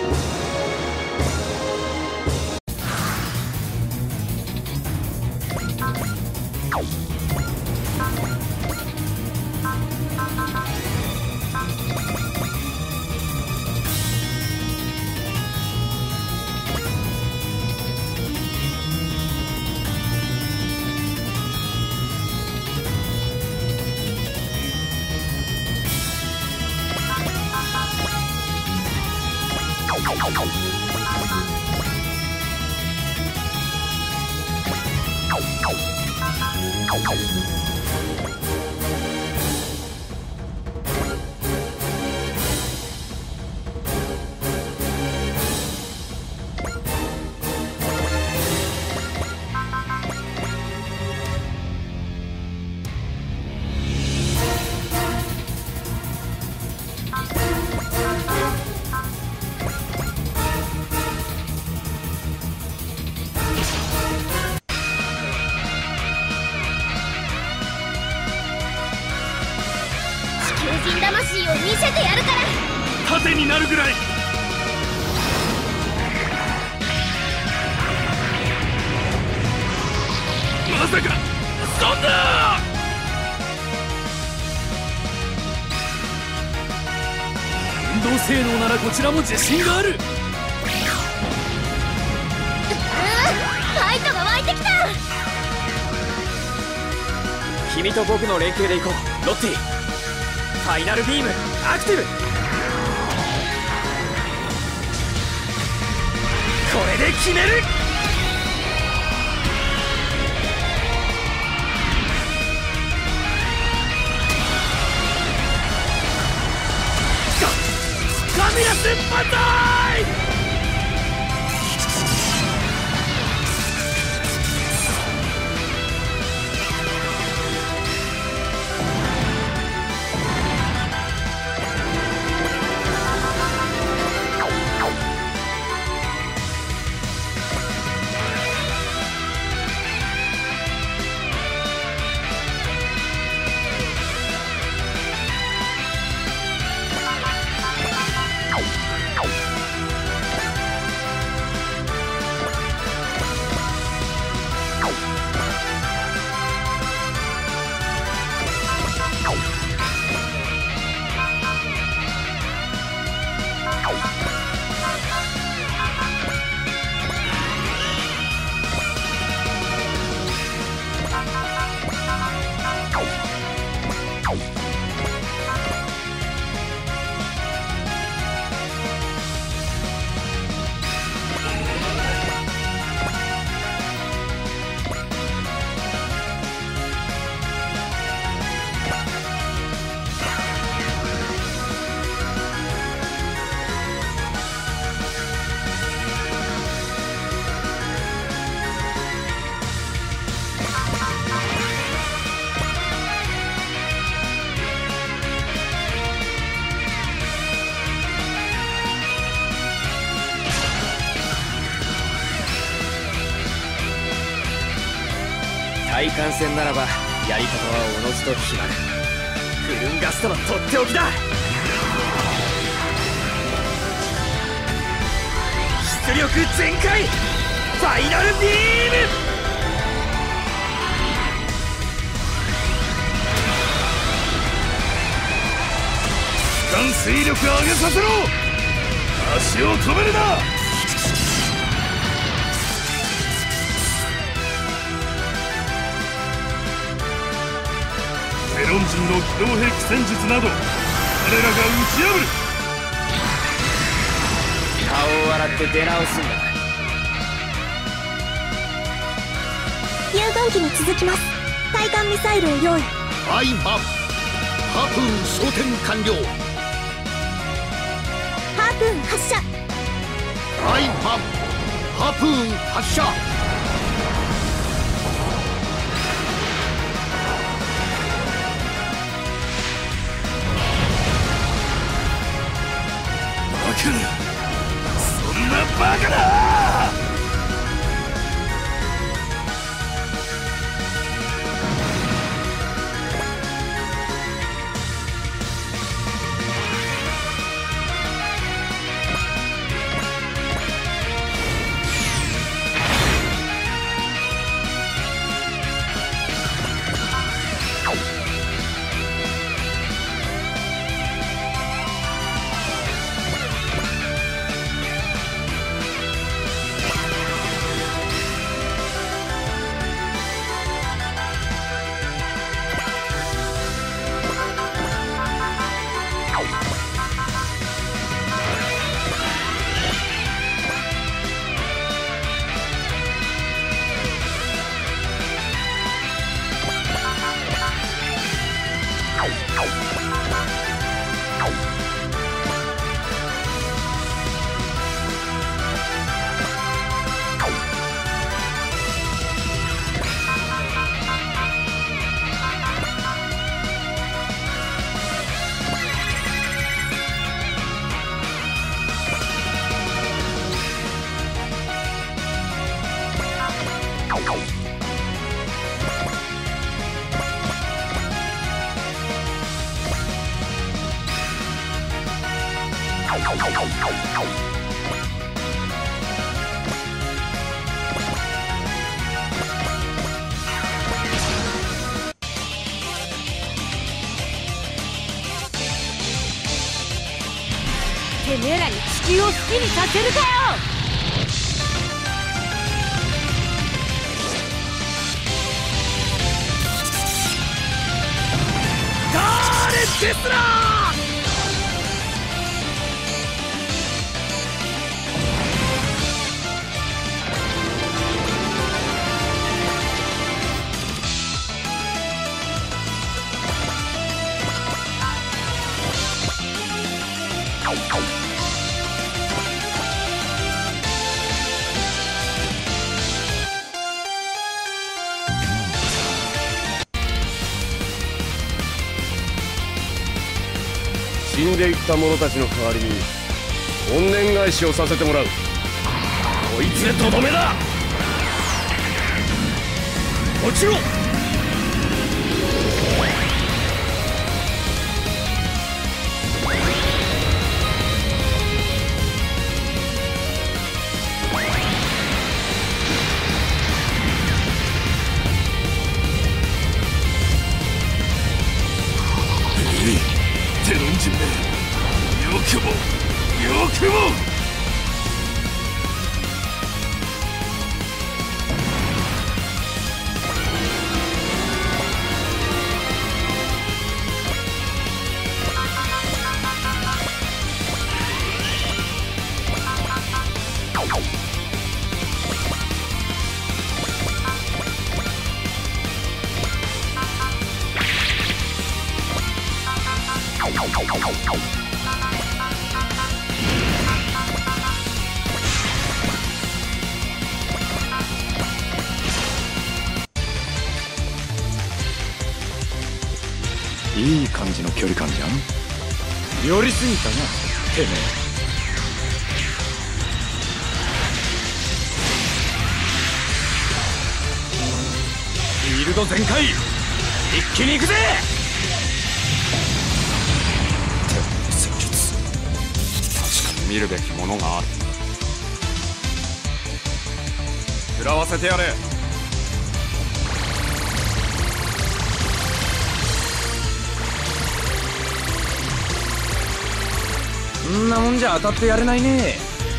魂を見せてやるから。 盾になるぐらい。まさかそんな。運動性能ならこちらも自信がある。 うーん、ファイトが湧いてきた。 君と僕の連携でいこう。ロッティ、ファイナルビームアクティブ。これで決める。 カミラスバンザイ。 対艦戦ならばやり方はおのずと決まる。フルンガストのとっておきだ。出力全開ファイナルビーム。 艦水力上げさせろ。足を止めるな。メロン人の機動兵器戦術など彼らが打ち破る。 顔を洗って出直すんだ。 有言機に続きます。対艦ミサイルを用意。 アイマンハープーン装填完了。 ハープーン発射。 アイマンハープーン発射。バカな、そんなバカな。 てめえらに地球を好きにさせるかよ。 ガーレデスラー。 死んでいった者たちの代わりに怨念返しをさせてもらう。 こいつでとどめだ。落ちろ。テロン人め、よくもよくも。 いい感じの距離感じゃん。寄りすぎたな、てめえ。 ルド全開、一気に行くぜ。 天の戦術、確かに見るべきものがある。食らわせてやれ。 んなもんじゃ当たってやれないね。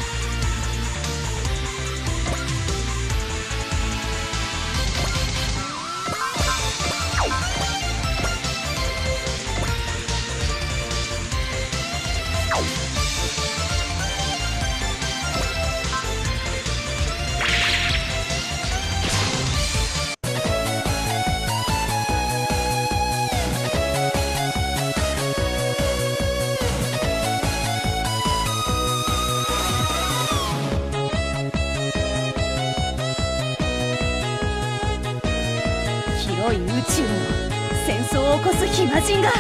広い宇宙の戦争を起こす暇人が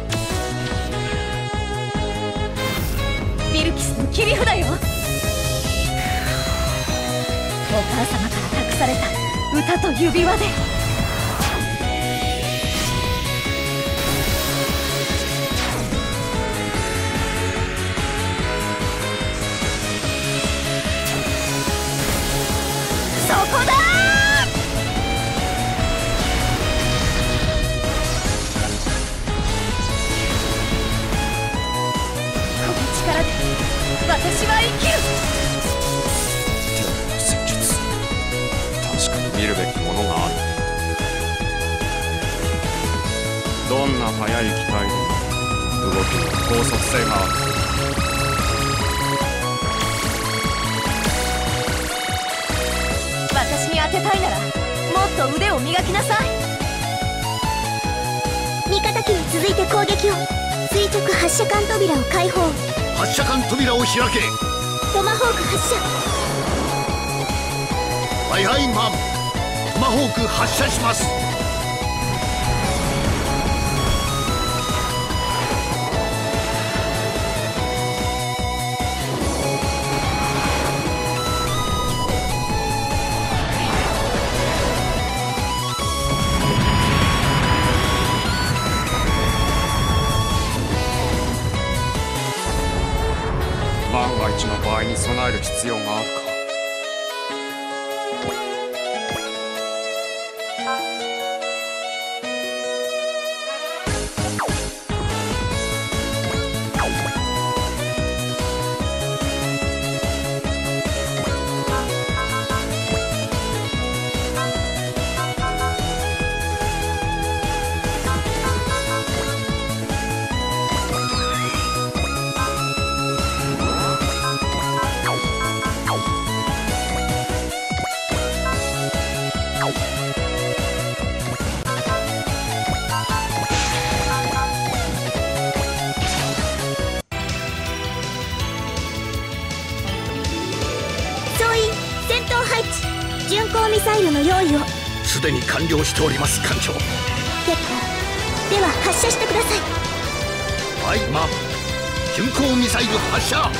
ビルキスの切り札よ。お母様から託された歌と指輪でそこだ。私は生きる。 天の戦術、確かに見るべきものがある。どんな速い機体でも動きには高速性がある。 私に当てたいならもっと腕を磨きなさい。 味方機に続いて攻撃を。垂直発射管扉を開放。 発射管扉を開け。 トマホーク発射。 はいはいマン、トマホーク発射します。 万が一の場合に備える必要があるか。 巡航ミサイルの用意を。 すでに完了しております艦長。 結構。では発射してください。 はいマン、巡航ミサイル発射。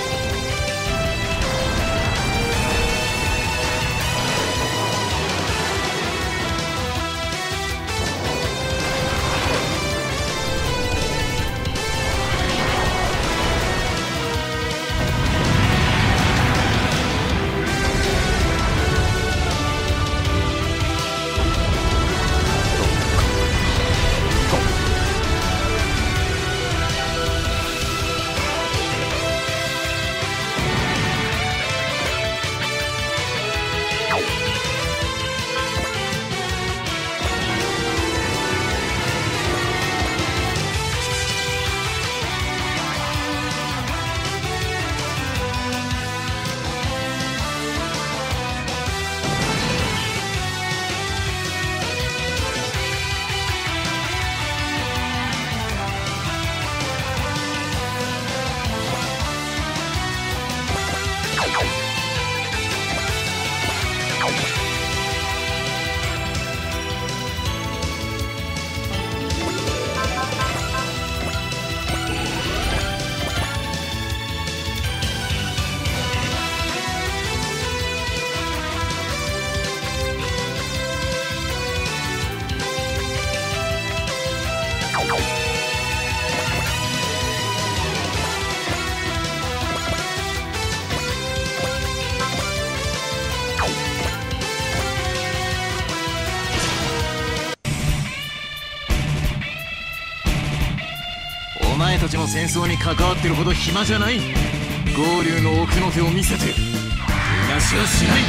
前たちも戦争に関わってるほど暇じゃない。合流の奥の手を見せて逃がしはしない。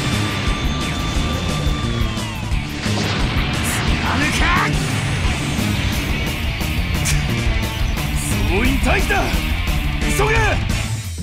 あれか総員退避だ。急げ。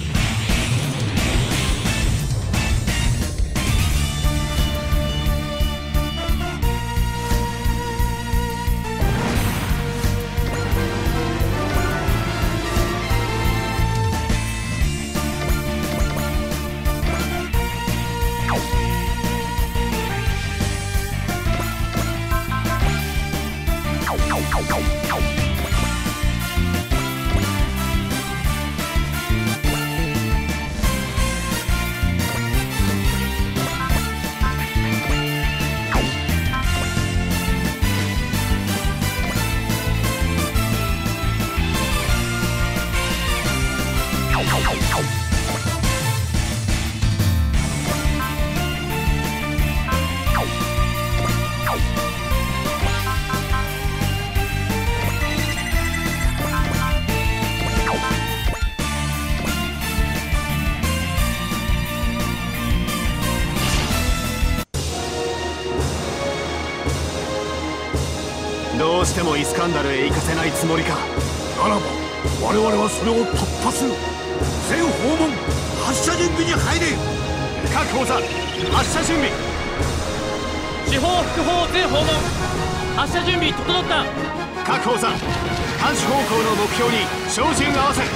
どうしてもイスカンダルへ行かせないつもりか。 ならば我々はそれを突破する。全訪問発射準備に入れ。 各砲座発射準備。 四方副砲全訪問発射準備整った。 各砲座監視方向の目標に照準合わせ。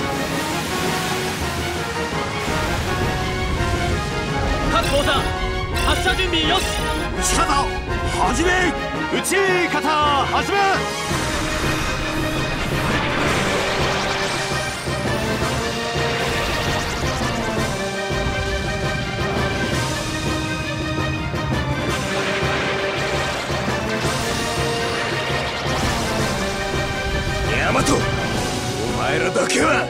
各砲座発射準備よし。 撃ち方始め。 撃ち方始め。 ヤマト、お前らだけは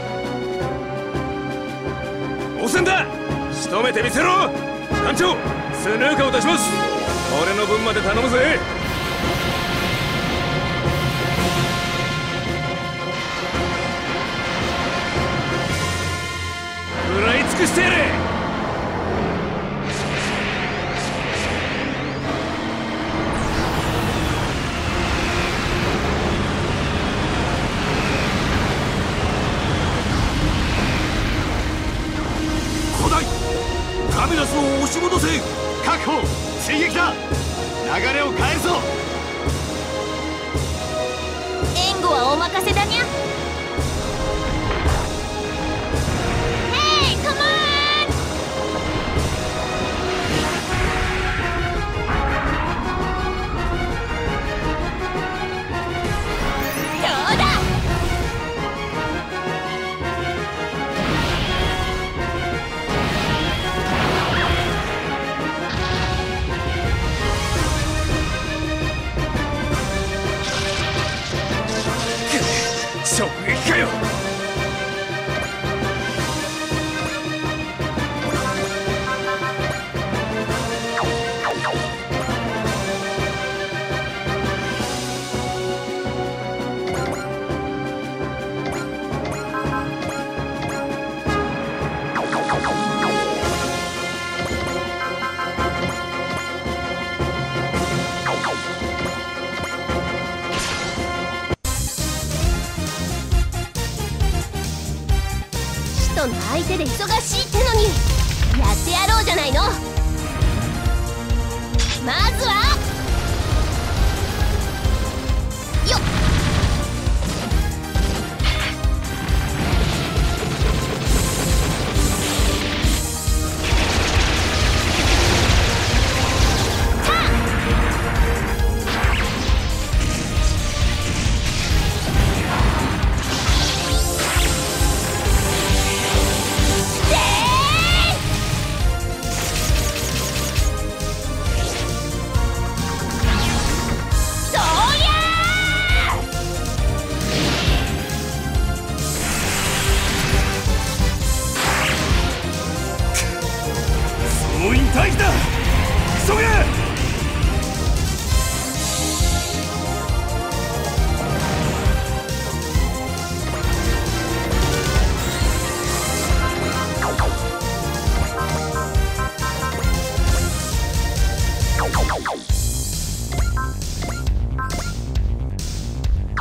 応戦だ。仕留めてみせろ。艦長、スヌーカーを出します。俺の分まで頼むぜ。食らい尽くしてやれ。 古代ガミラスを押し戻せ。 確保追撃だ。流れを変えるぞ。 援護はお任せだにゃ。 直撃かよ。 の相手で忙しいってのにやってやろうじゃないの。まずはよっ。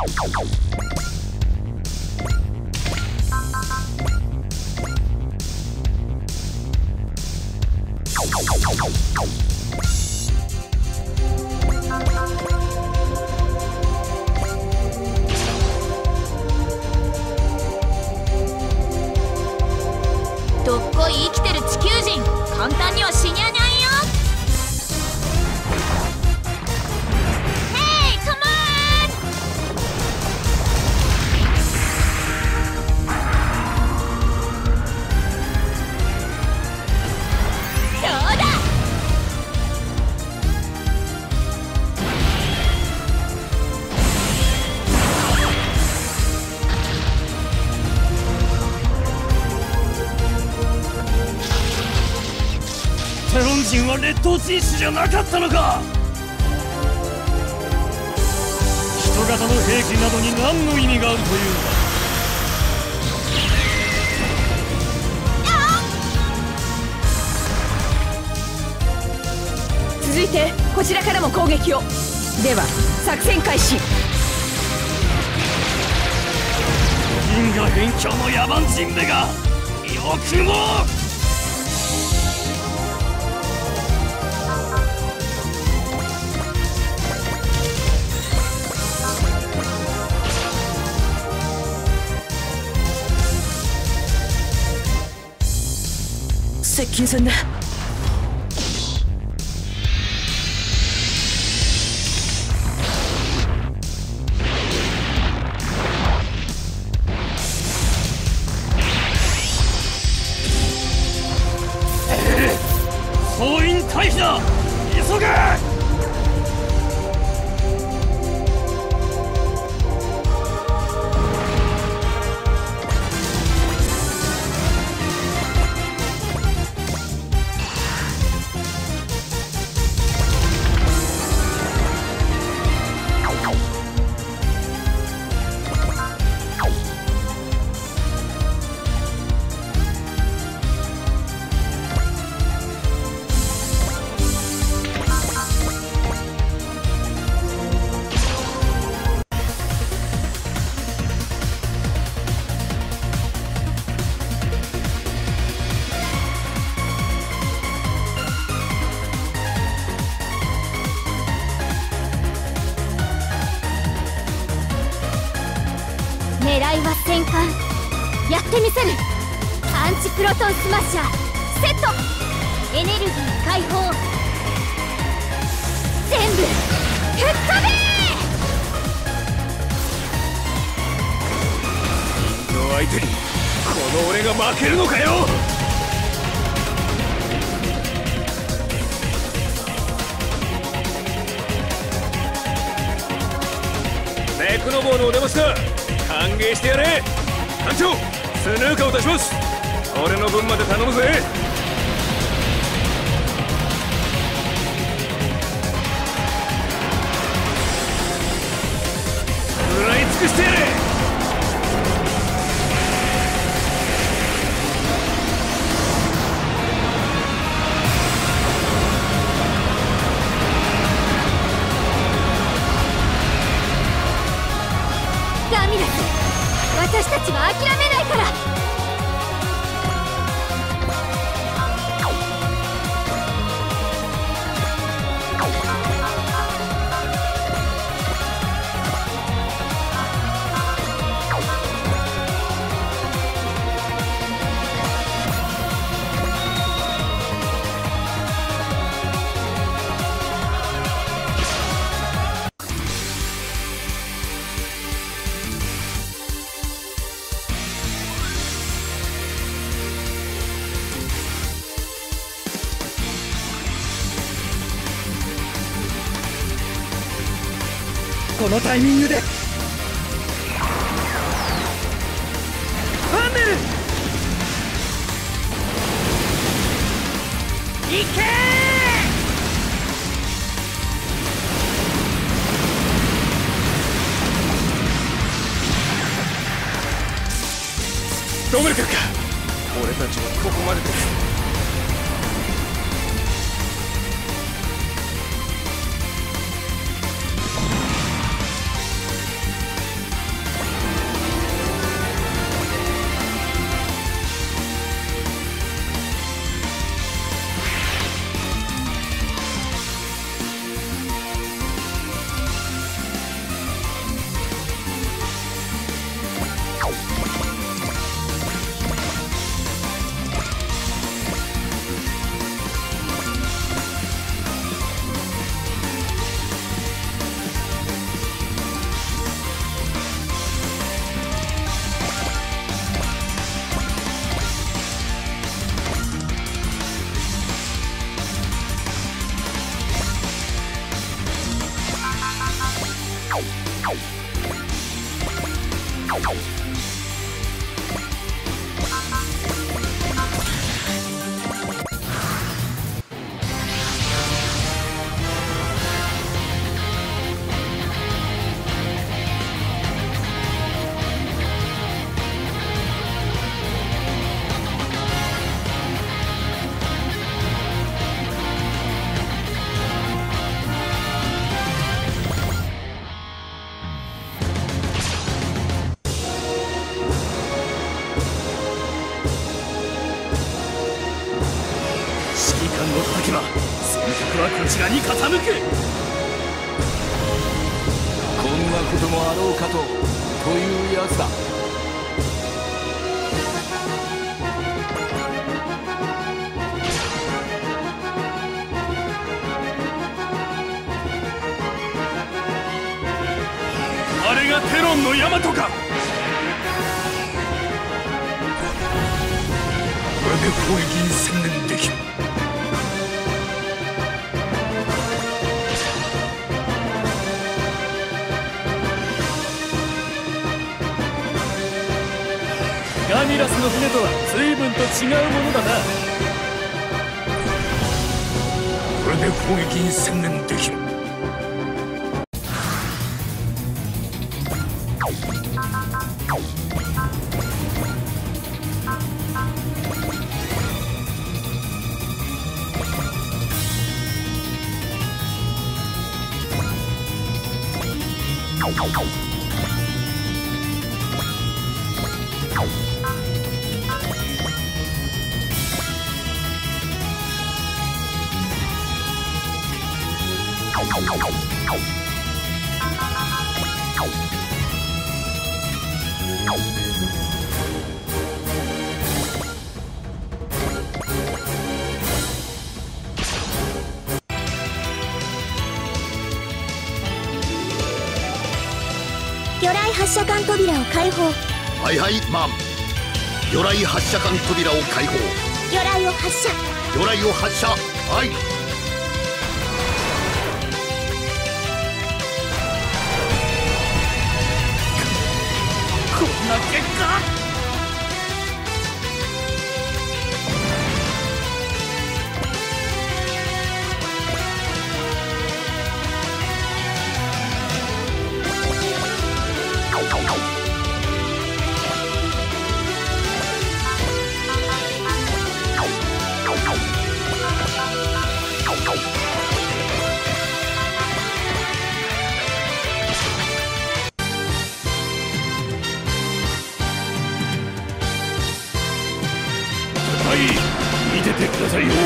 どっこい生きてる地球人、簡単には死にゃにゃんよ。ヘイカモーン。どうだ。 テロン人は劣等人種じゃなかったのか。人型の兵器などに何の意味があるというのだ。 続いてこちらからも攻撃を。では作戦開始。 銀河辺境の野蛮人めがよくも。 接近戦だ。 総員退避だ。急げ。 狙いは戦艦。やってみせる。アンチプロトンスマッシャーセット。エネルギー解放。全部吹っ飛べー。の相手にこの俺が負けるのかよ。ネクノボーのお出ましだ。歓迎してやれ。艦長、スヌーカーを出します。俺の分まで頼むぜ。食らい尽くしてやれ。 ラミラス、私たちは諦めないから。 このタイミングでファンネル行けー。止めるか。俺たちはここまでです。 こちらに傾く。 こんなこともあろうかとというやつだ。 あれがテロンのヤマトか。これで攻撃に専念できる。 ガミラスの船とは随分と違うものだな。 これで攻撃に専念できる。 魚雷発射管扉を開放。 はいはいマン。魚雷発射管扉を開放。 魚雷を発射。 魚雷を発射。はい。 こんな結果。 はい、見ててくださいよ。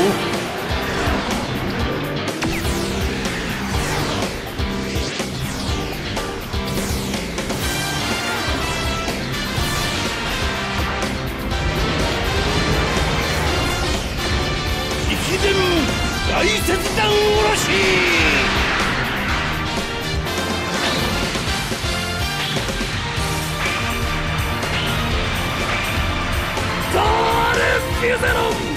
息伝大切弾おろし。フューゼロン。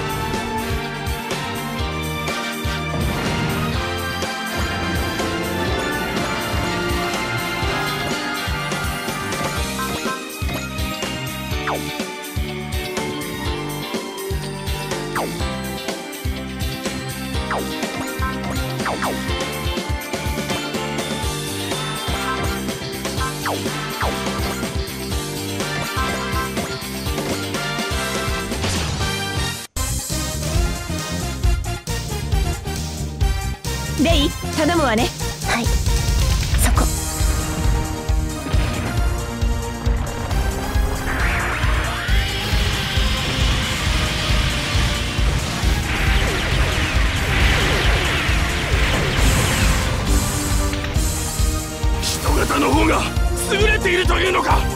レイ頼むわね。 はい、そこ。 人型の方が優れているというのか。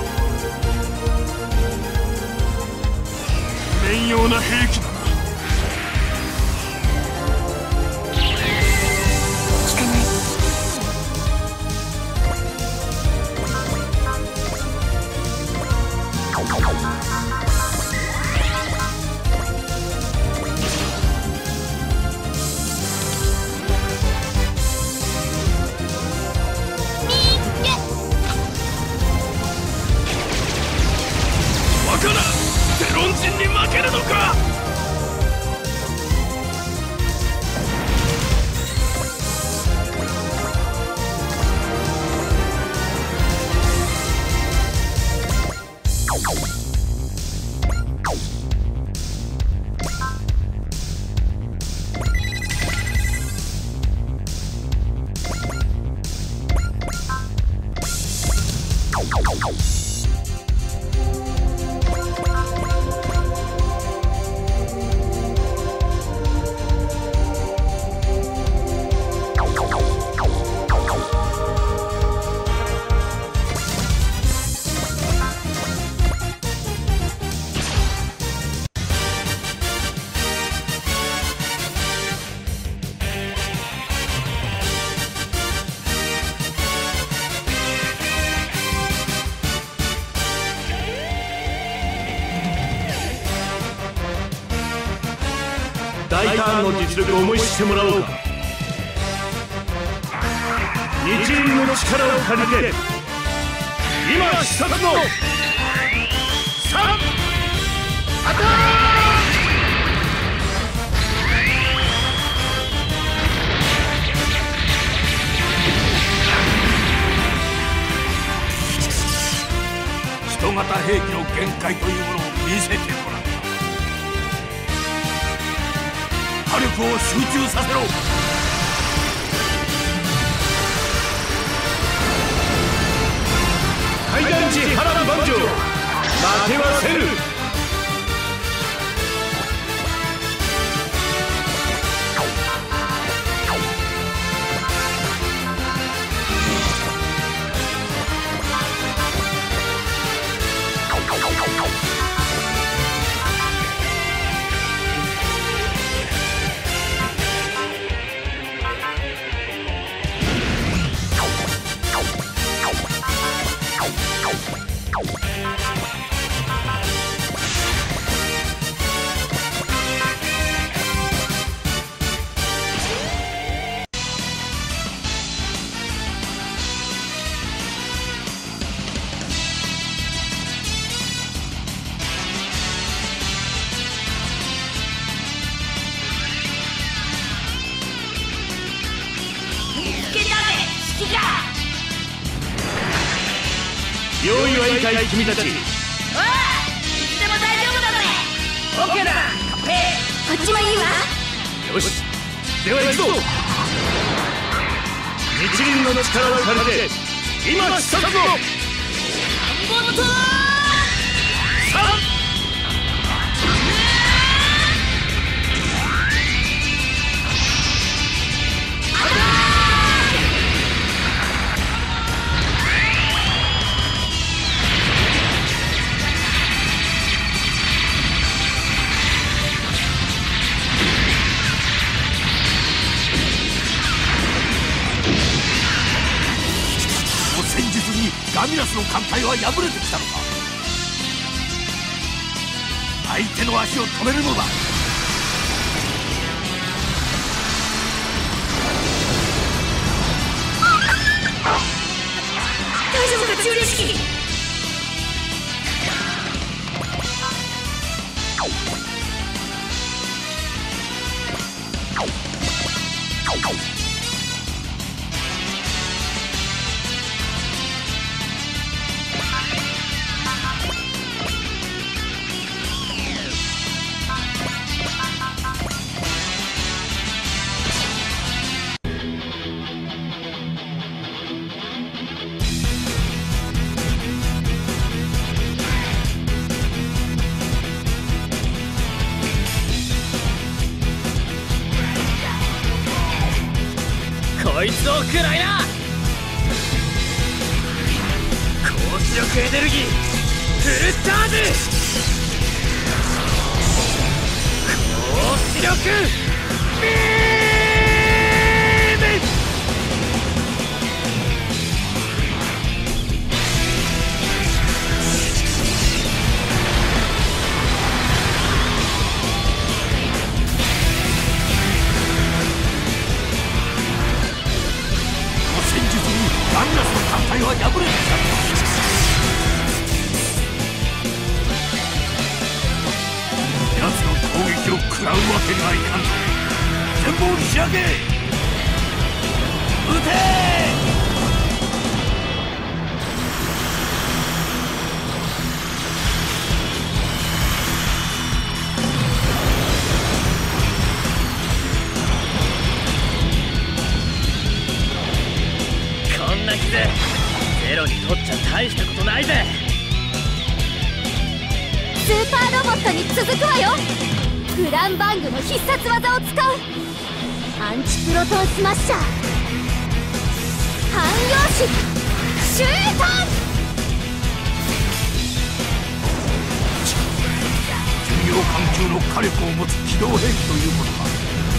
面用な兵器だ。 み大胆の実力を思い知ってもらおうか。日輪の力を借りて今必殺のさんアタック。人型兵器の限界というものを見せてもらう。火力を集中させろ。 階段地波乱万丈、負けはせぬ。用意はいいかい君たち。 おい、いつでも大丈夫だぜ。オッケーだ。こっちもいいわ。 よし、では行くぞ。日輪の力を借りて今必殺のボットさんガミラスの艦隊は敗れてきたのか。相手の足を止めるのだ。 大丈夫か、中立式。 こいつを食らいな。高出力エネルギーフルチャージ。高出力ビーム。 ガミラスの艦隊は敗れてきたのか。奴の攻撃を食らうわけにはいかんぞ。前方に仕上げ撃て。 こんな傷ゼロにとっちゃ大したことないぜ。 スーパーロボットに続くわよ。グランバングの必殺技を使うアンチプロトンスマッシャー汎用紙シュート。 重要環境の火力を持つ機動兵器ということか。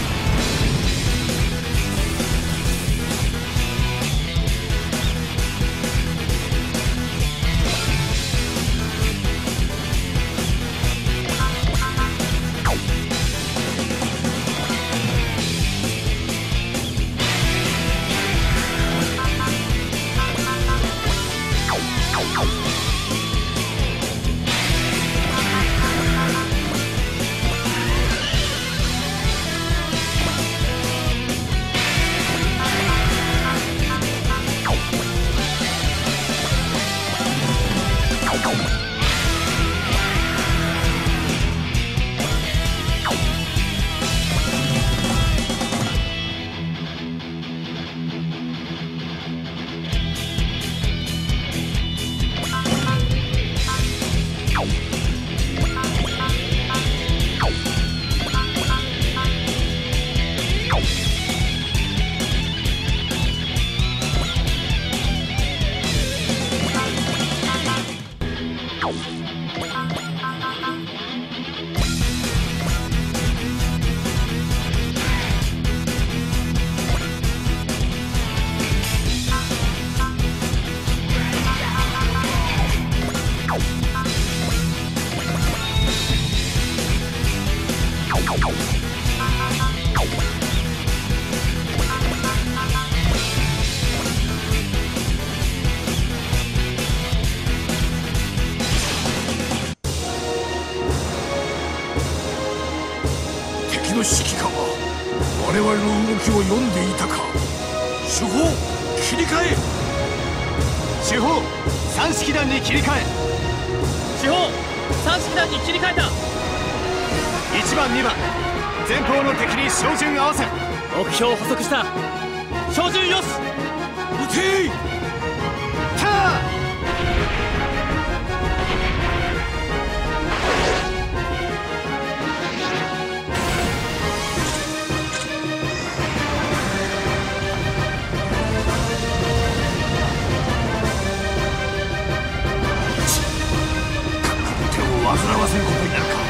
敵の指揮官は我々の動きを読んでいたか。手法切り替え。 手法三式弾に切り替え。 手法三式弾に切り替えた。 いちばんにばん前方の敵に照準合わせ。 目標捕捉した。照準よし。 撃て。 ターン。 煩わせることになるか。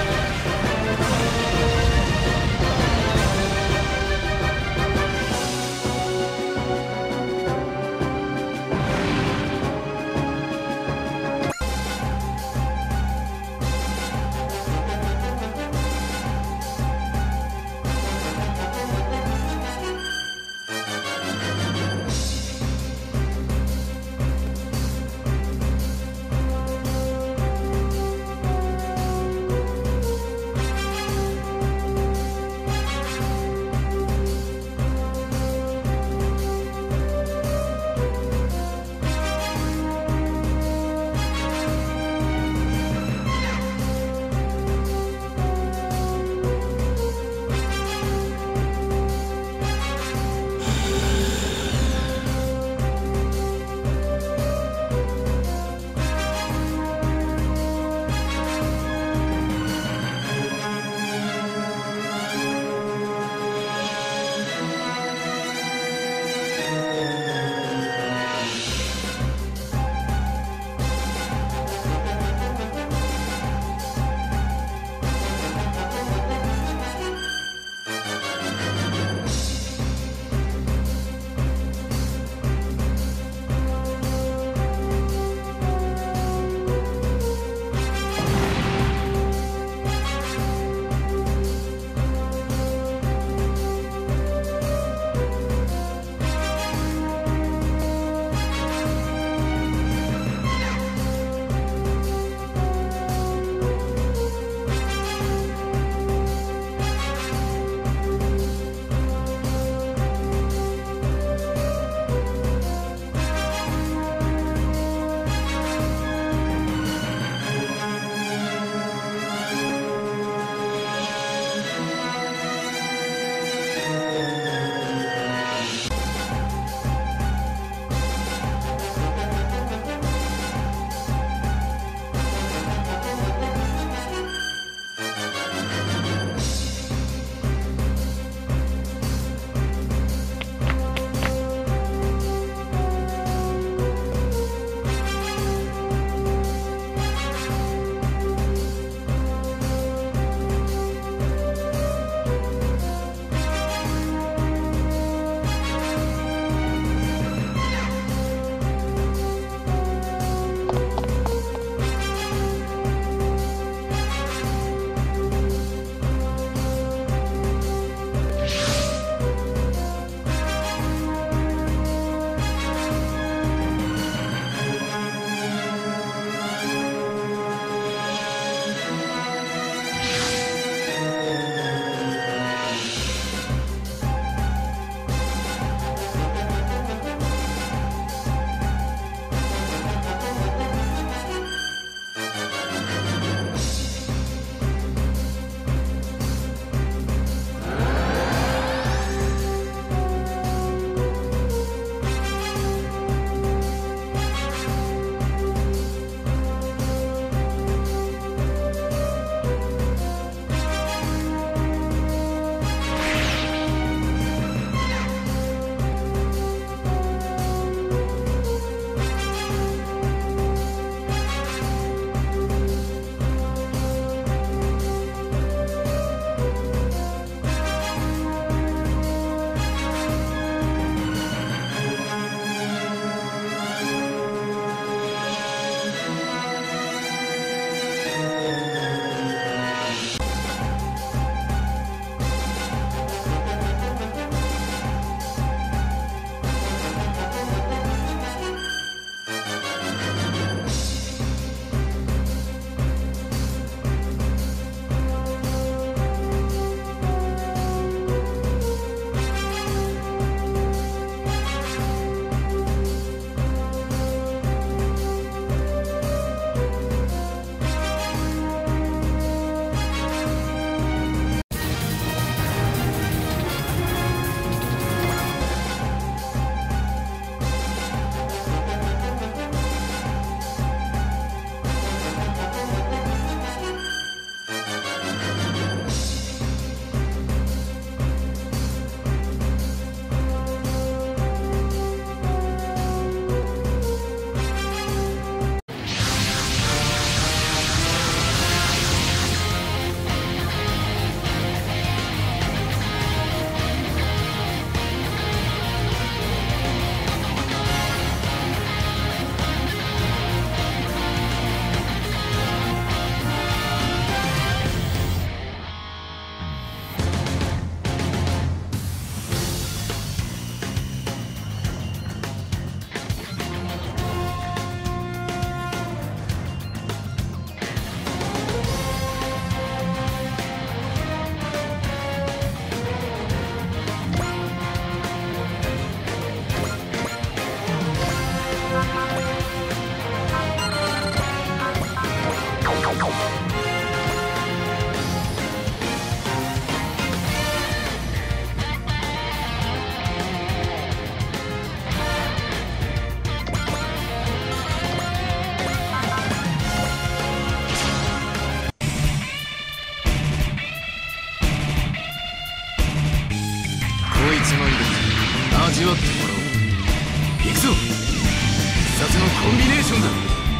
味わってもらおう。行くぞ、必殺のコンビネーションだ。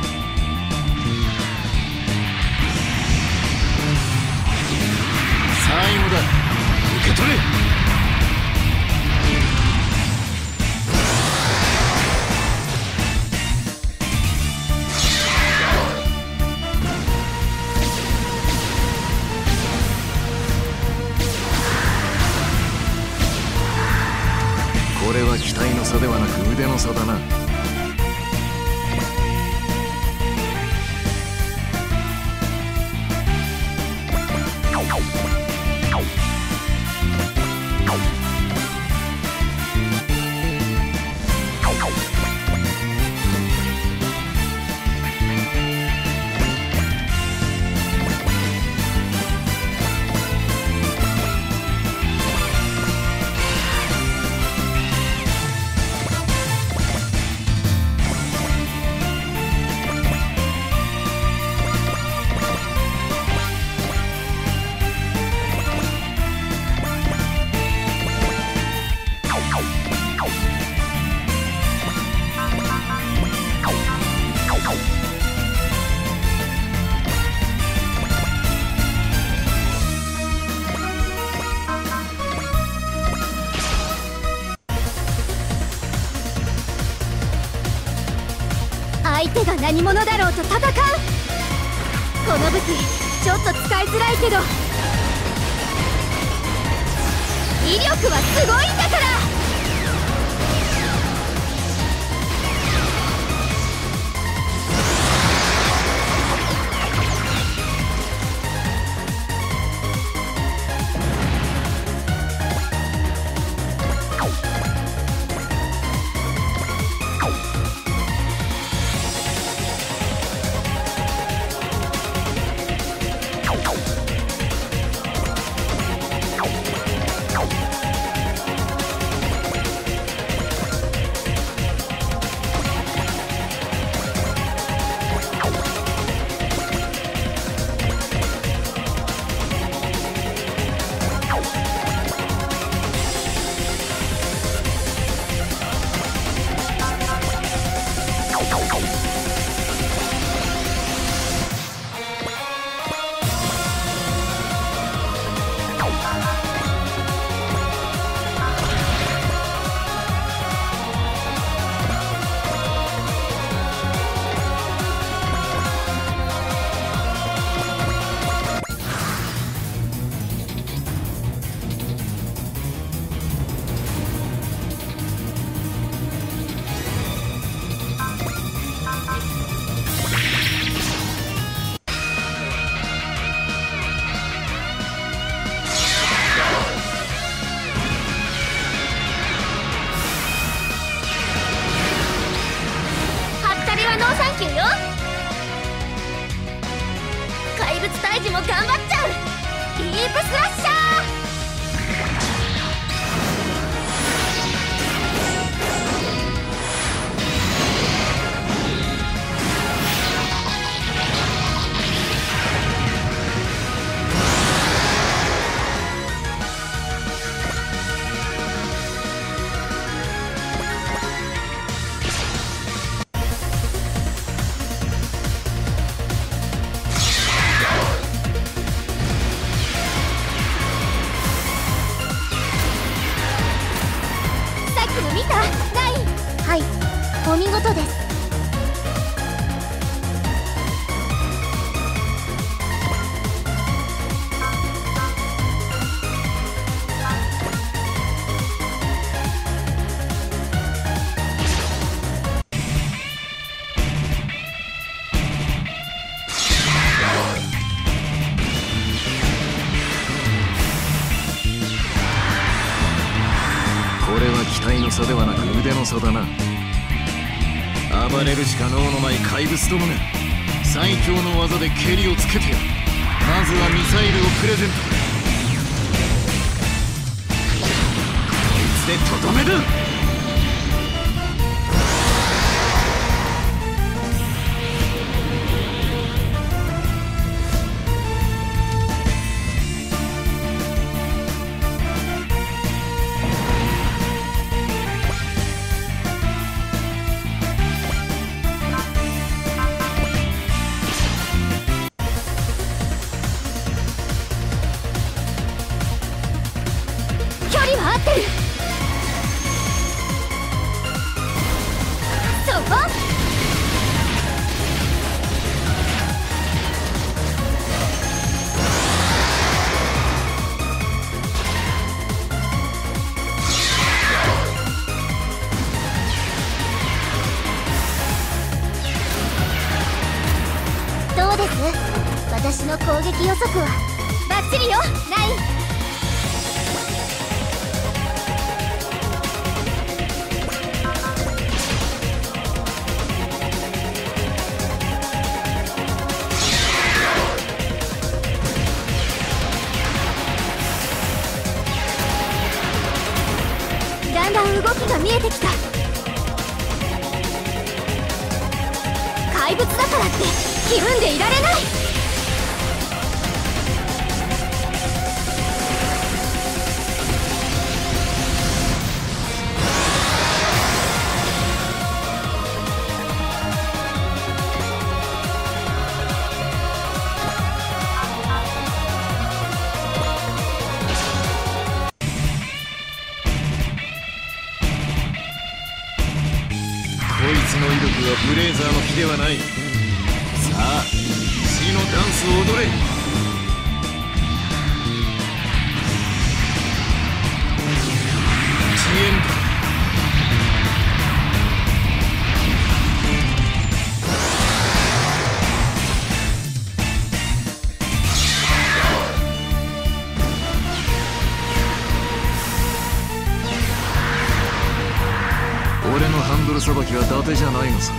最後だ、受け取れ。これは機体の差ではなく腕の差だな。 相手が何者だろうと戦う。この武器ちょっと使いづらいけど威力はすごいんだから。怪物退治も頑張っちゃう。ディープスラッシャー。見た？ない？はい、お見事です。 これは機体の差ではなく腕の差だな。暴れるしか能のない怪物どもが最強の技で蹴りをつけてやる。まずはミサイルをプレゼント。こいつでとどめだ。 私の攻撃予測はバッチリよナイン。だんだん動きが見えてきた。怪物だからってひるんでいられない。 こいつの威力はブレイザーの比ではない。さあ次のダンスを踊れ。遅延だ。俺のハンドルさばきは伊達じゃないのさ。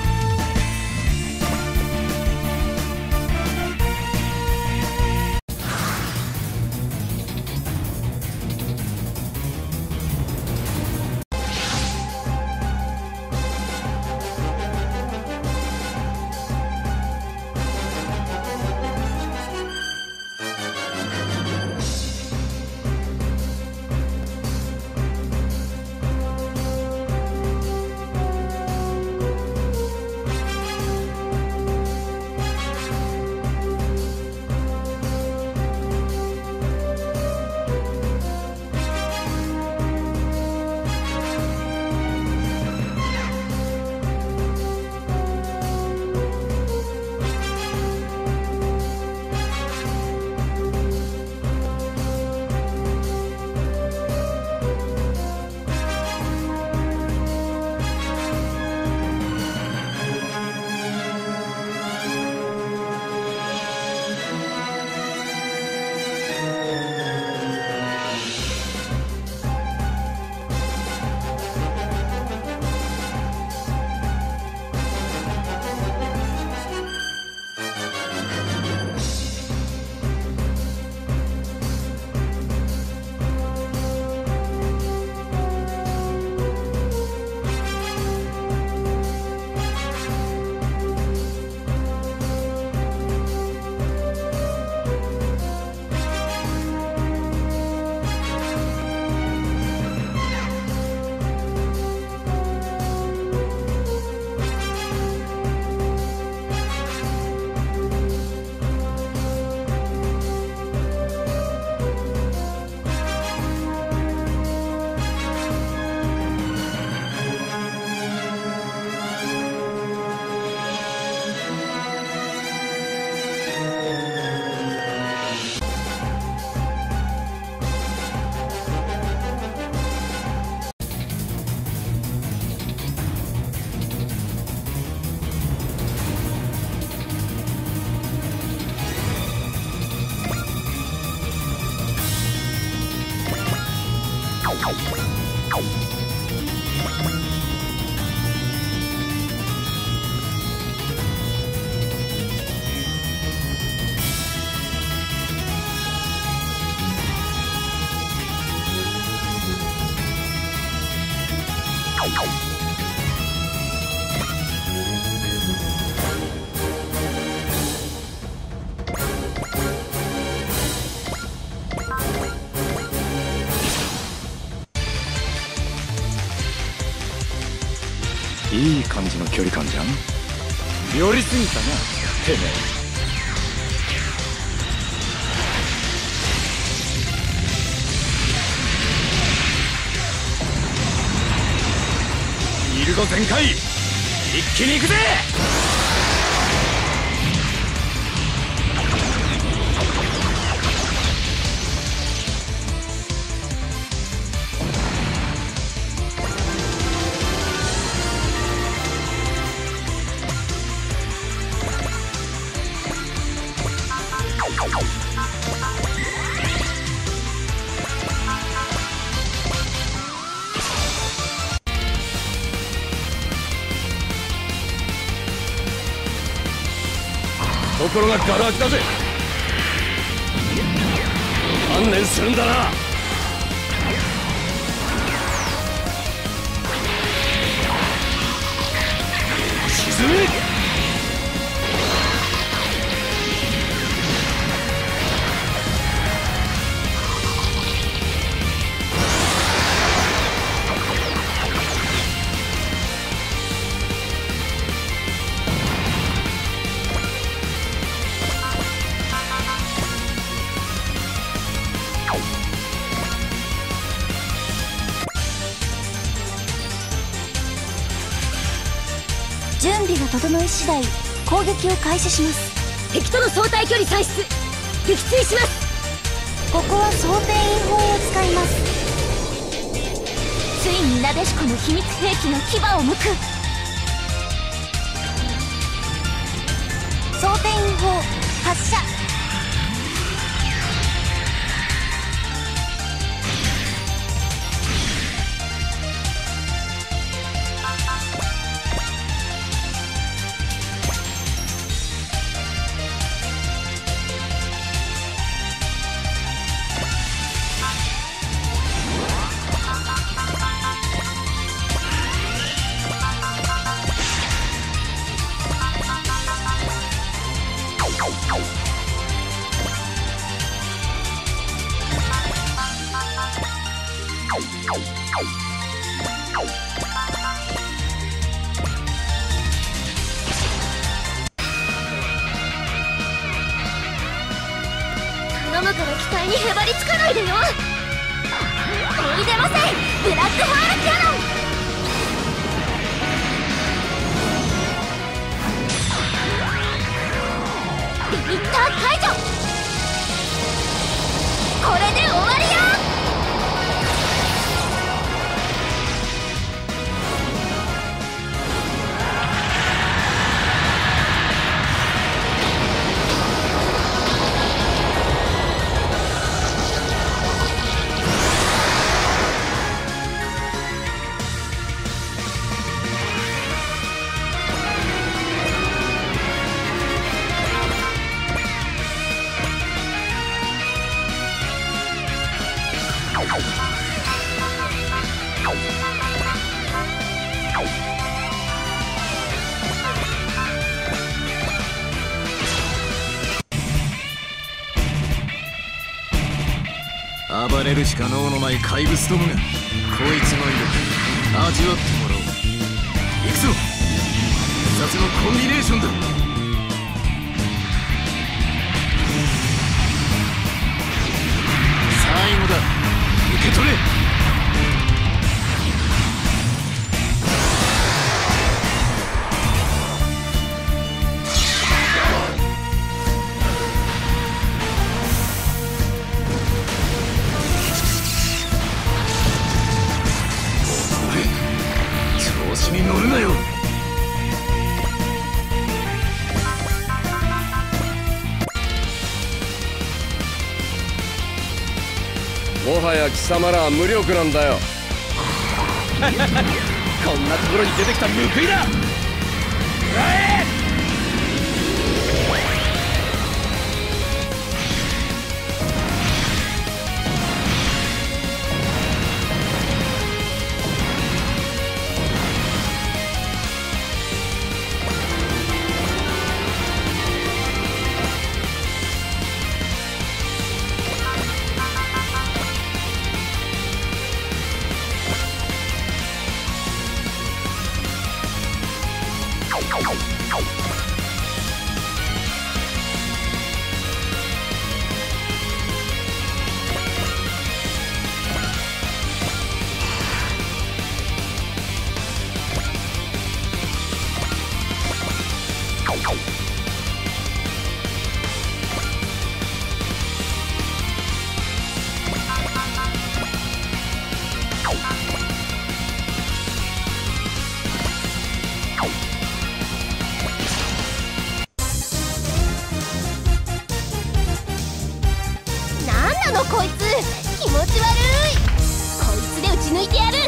いい感じの距離感じゃん。寄りすぎたなてめえ。イルゴ全開、一気に行くぜ。 ところがガラ空きだぜ。観念するんだな。沈め。 準備が整い次第攻撃を開始します。 敵との相対距離算出、撃墜します。 ここは装填引砲を使います。ついになでしこの秘密兵器の牙を向く。装填引砲発射。 頼むから機体にへばりつかないでよ。おいでませ、ブラックホールキャノン。リミッター解除。これで終わりよ。 暴れるしか能のない怪物どもがこいつの威力味わってもらおう。行くぞ、必殺のコンビネーションだ。最後だ、受け取れ。調子に乗るなよ。 もはや貴様らは無力なんだよ。 こんなところに出てきた報いだ。 こいつ気持ち悪い。こいつで打ち抜いてやる。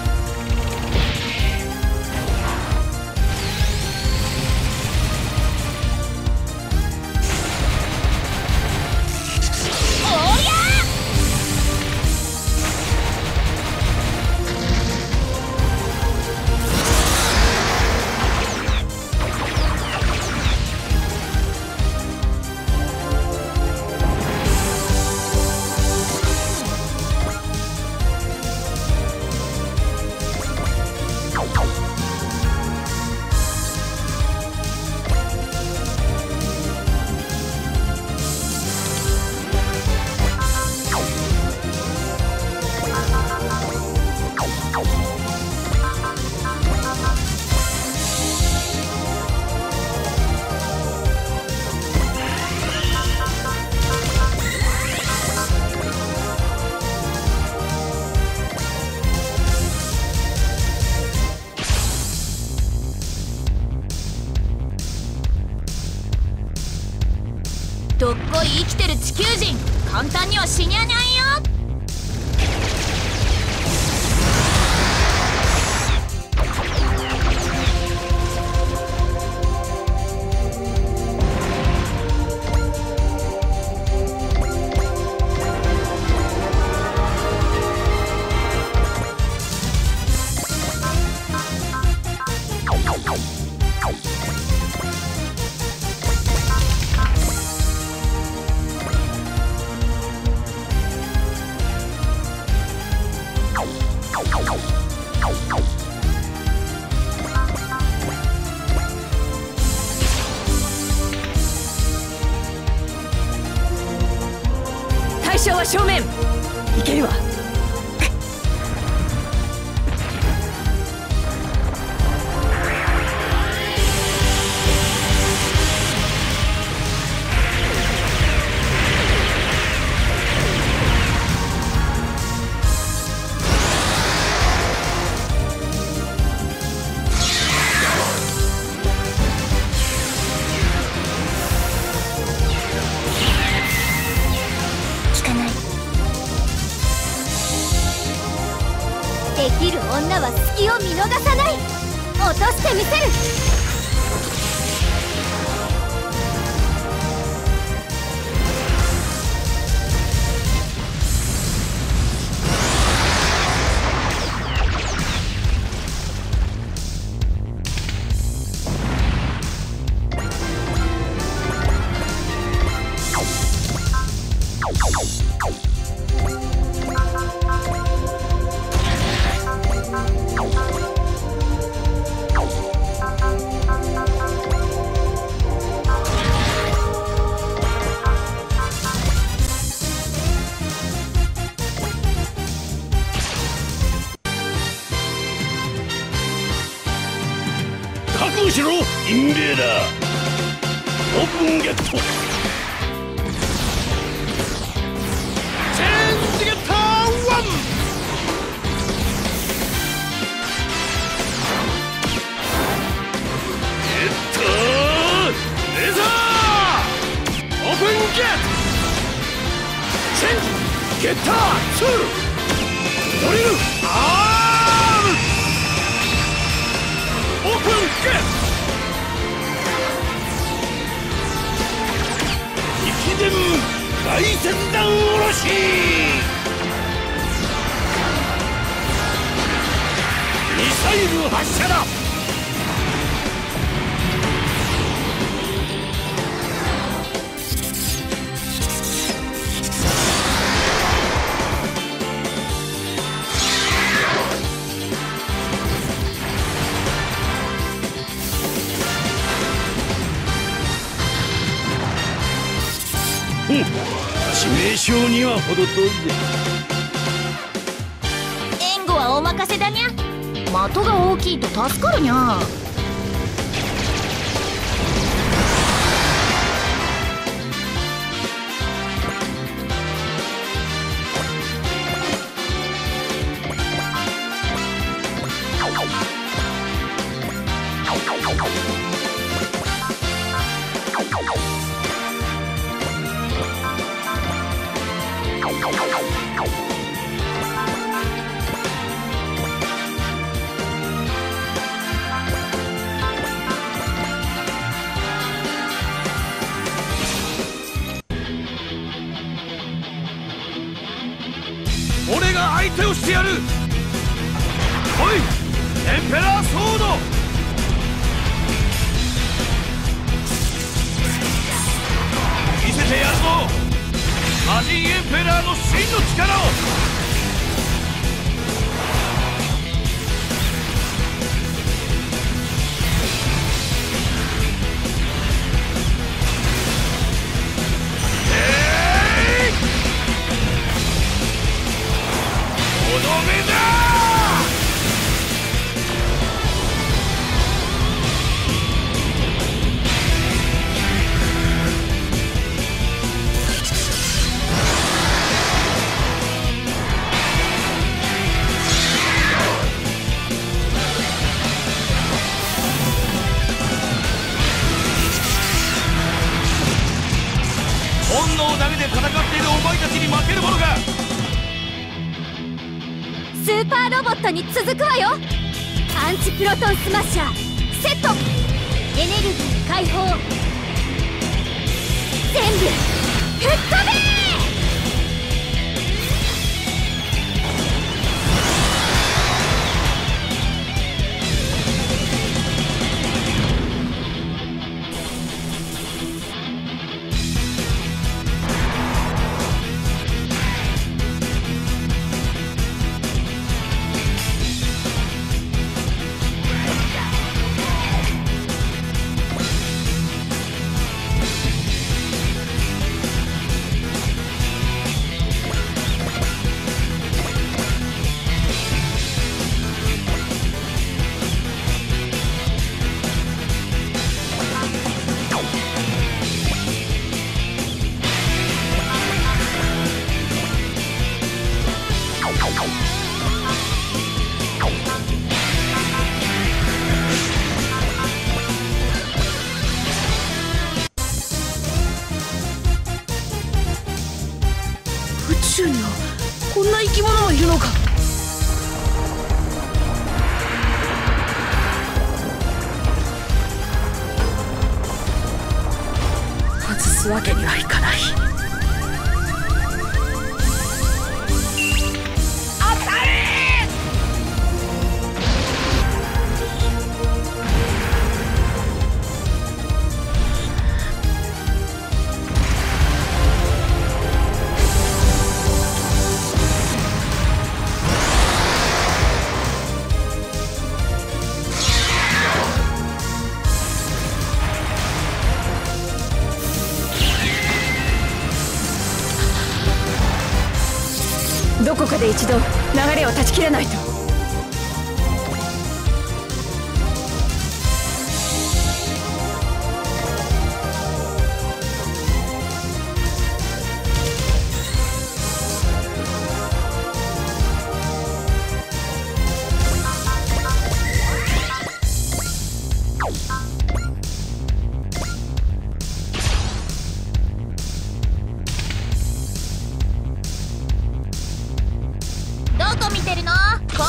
どっこい生きてる地球人、簡単には死にゃにゃんよ。 対象は正面。いけるわ。できる女は隙を見逃さない。落としてみせる。 覚悟しろ、インベーダー。オープンゲット。チェンジゲッターワン。えっとレーザーオープンゲット。チェンジゲッターツー。ドリルアーム。オープンゲット。息伝大切弾おろし。ミサイル発射だ。致命傷には程遠いぜ。 援護はお任せだにゃ。的が大きいと助かるにゃ。 オ相手をしてやる。来いエンペラーソード。見せてやるぞマジンエンペラーの真の力を。とどめだ。本能だけで戦っているお前たちに負けるものか。 スーパーロボットに続くわよ。アンチプロトンスマッシャーセット。エネルギー解放。全部吹っ飛べ。 宇宙にはこんな生き物もいるのか。外すわけにはいかない。どこかで一度流れを断ち切らないと。 どこ見てるの？こ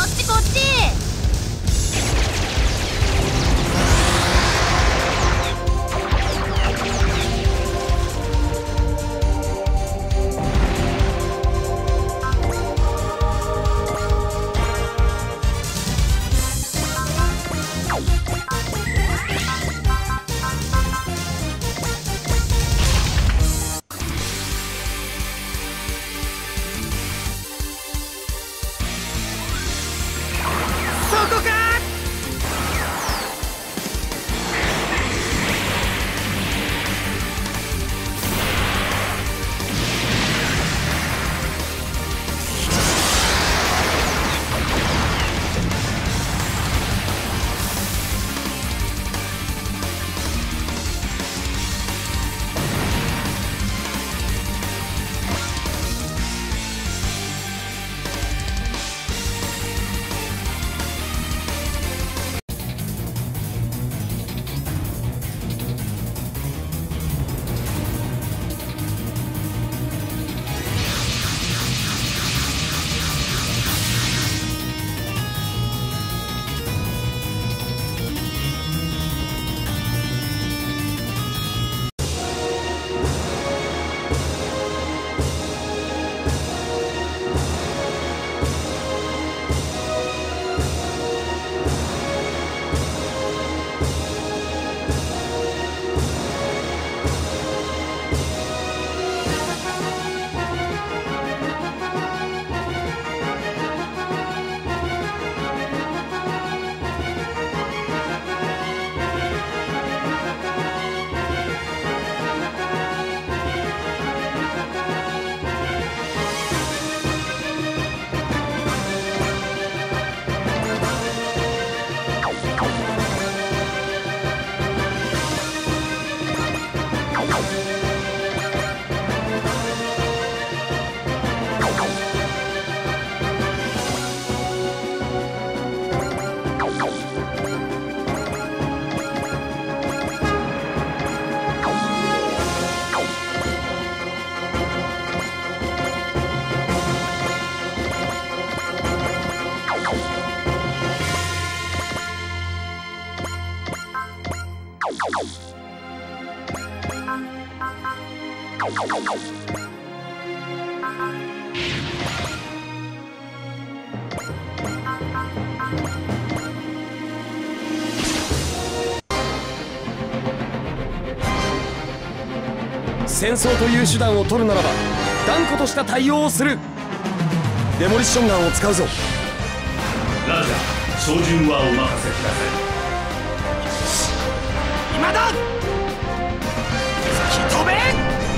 戦争という手段を取るならば断固とした対応をする。デモリッションガンを使うぞ。 ラジャー、照準はお任せください。 今だ。突き止め。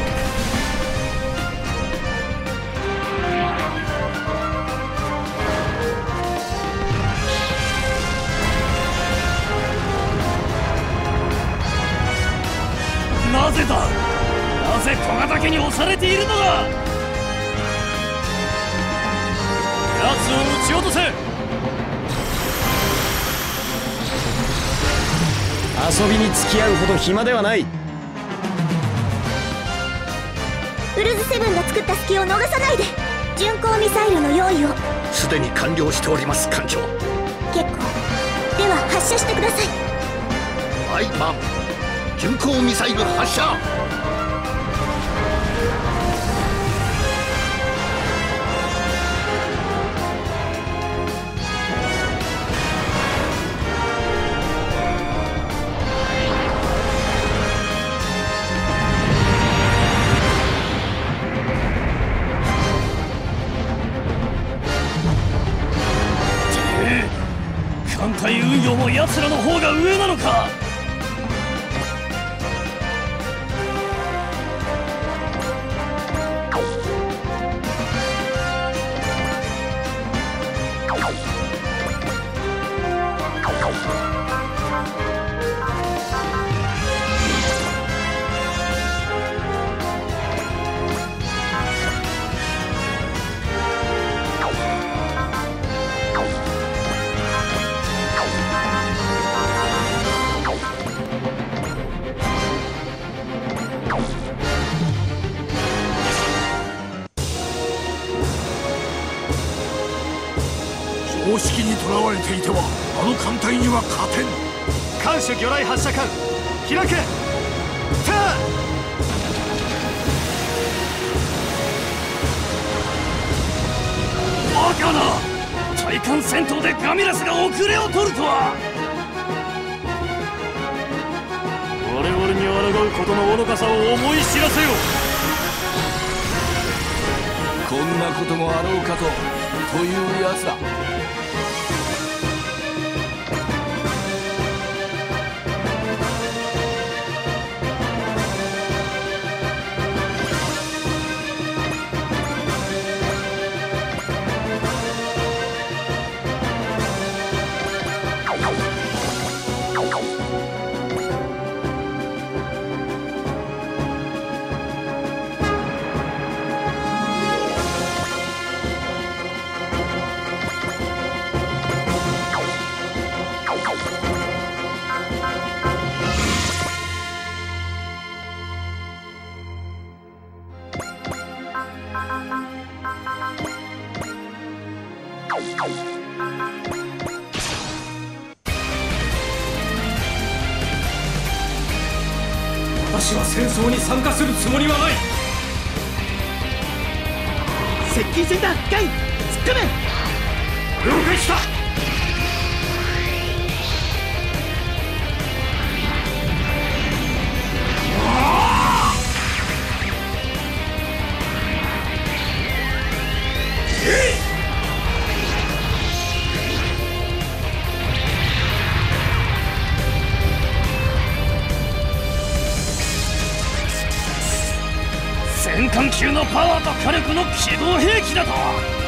なぜだ、なぜ小型家に押されているのだ。奴を撃ち落とせ。 遊びに付き合うほど暇ではない。 ウルズセブンが作った隙を逃さないで。巡航ミサイルの用意を。 すでに完了しております、艦長。 結構。では発射してください。 はい、マン。巡航ミサイル発射。 艦隊運用も奴らの方が上なのか。 公式にとらわれていてはあの艦隊には勝てん。 艦首魚雷発射管開け。ターン。 バカな。対艦戦闘でガミラスが遅れを取るとは。我々に抗うことの愚かさを思い知らせよ。 こんなこともあろうかとというやつだ。 私は戦争に参加するつもりはない。 接近戦だ。ガイ突っ込め。 了解した。戦艦級のパワーと火力の機動兵器だと。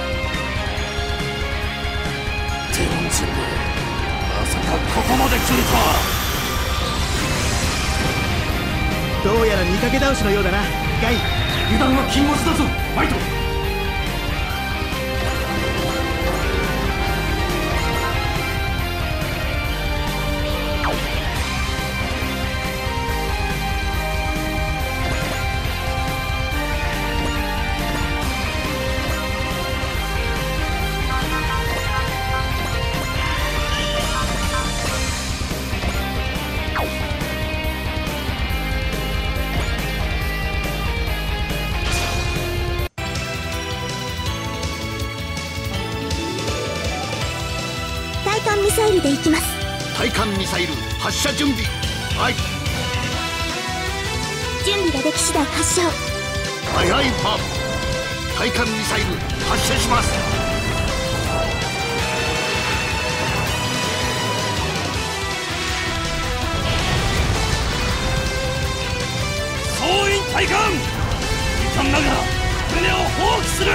テロンチンでまさかここまで来るとは。 どうやら見かけ倒しのようだなガイ。 油断は禁物だぞマイト。 対艦ミサイルで行きます。 対艦ミサイル発射準備。はい。 準備ができ次第発射を。 はいはいパーム。対艦ミサイル発射します。 総員対艦。遺憾ながら船を放棄する。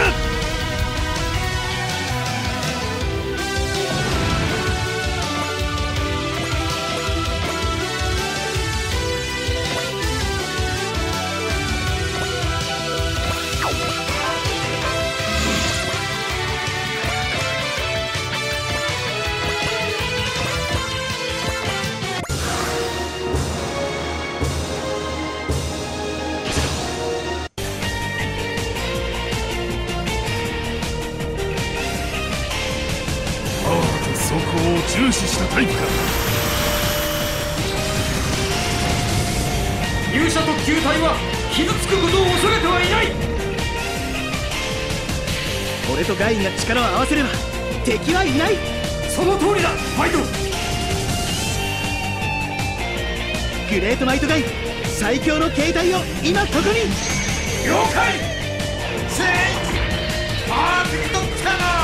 重視したタイプか。 勇者と球体は傷つくことを恐れてはいない。 俺とガインが力を合わせれば敵はいない。 その通りだファイト。 グレートナイトガイ最強の形態を今ここに。 了解。 せいパーフェクト来たな。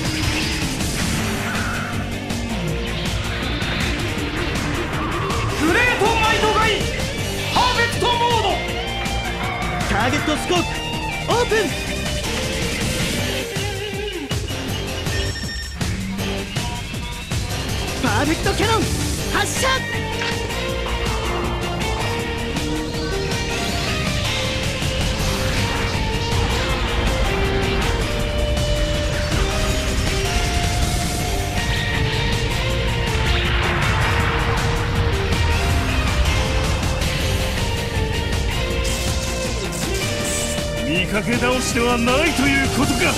グレートナイトガイパーフェクトモード。 ターゲットスコープオープン。パーフェクトキャノン発射。 見かけ倒しではないということか。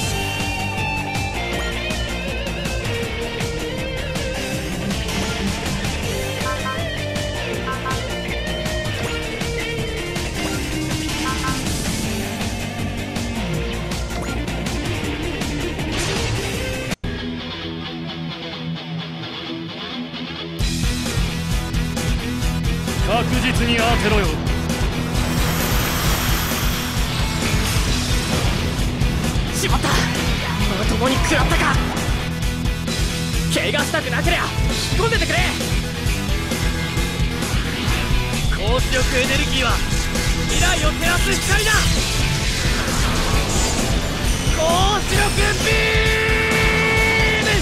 確実に当てろよ。 しまった。まともに食らったか。怪我したくなけりゃ引っ込んでてくれ。高出力エネルギーは未来を照らす光だ。高出力ビーム。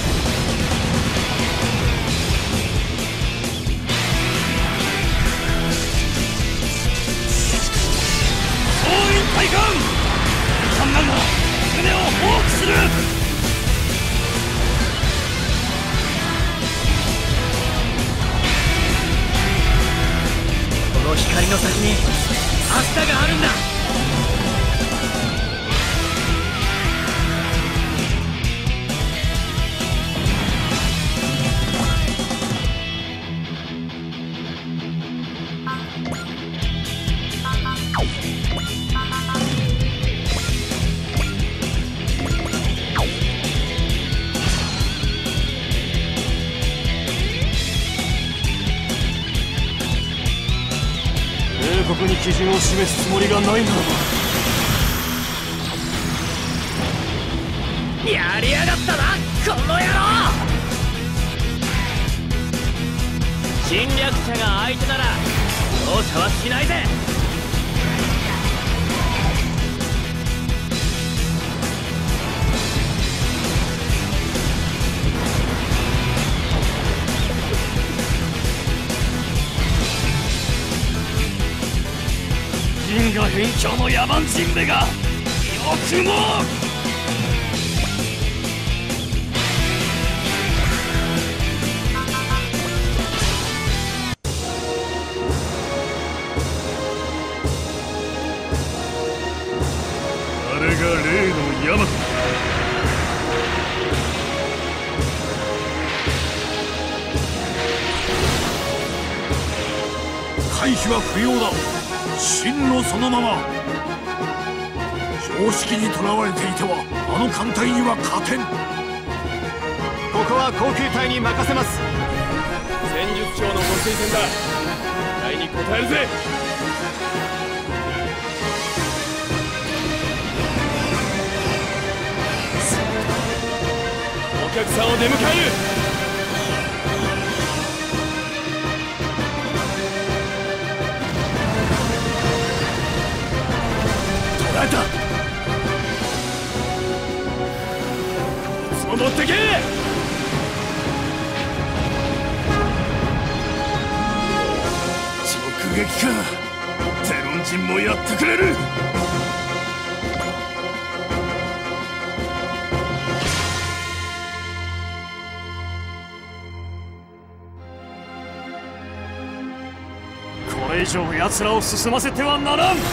総員対艦。遺憾ながら船を放棄する。 この光の先に明日があるんだ。 ここに基準を示すつもりがないならば。 やりやがったなこの野郎。侵略者が相手なら容赦はしないぜ。 銀河辺境の野蛮人めがよくもあれが例のヤマト。回避は不要だ。真のそのまま。常識にとらわれていてはあの艦隊には勝てん。 ここは航空隊に任せます。 戦術長のご推薦だ。期待に応えるぜ。お客さんを出迎える。捉えた。いつも持ってけ。直撃か。テロン人もやってくれる。 これ以上奴らを進ませてはならん。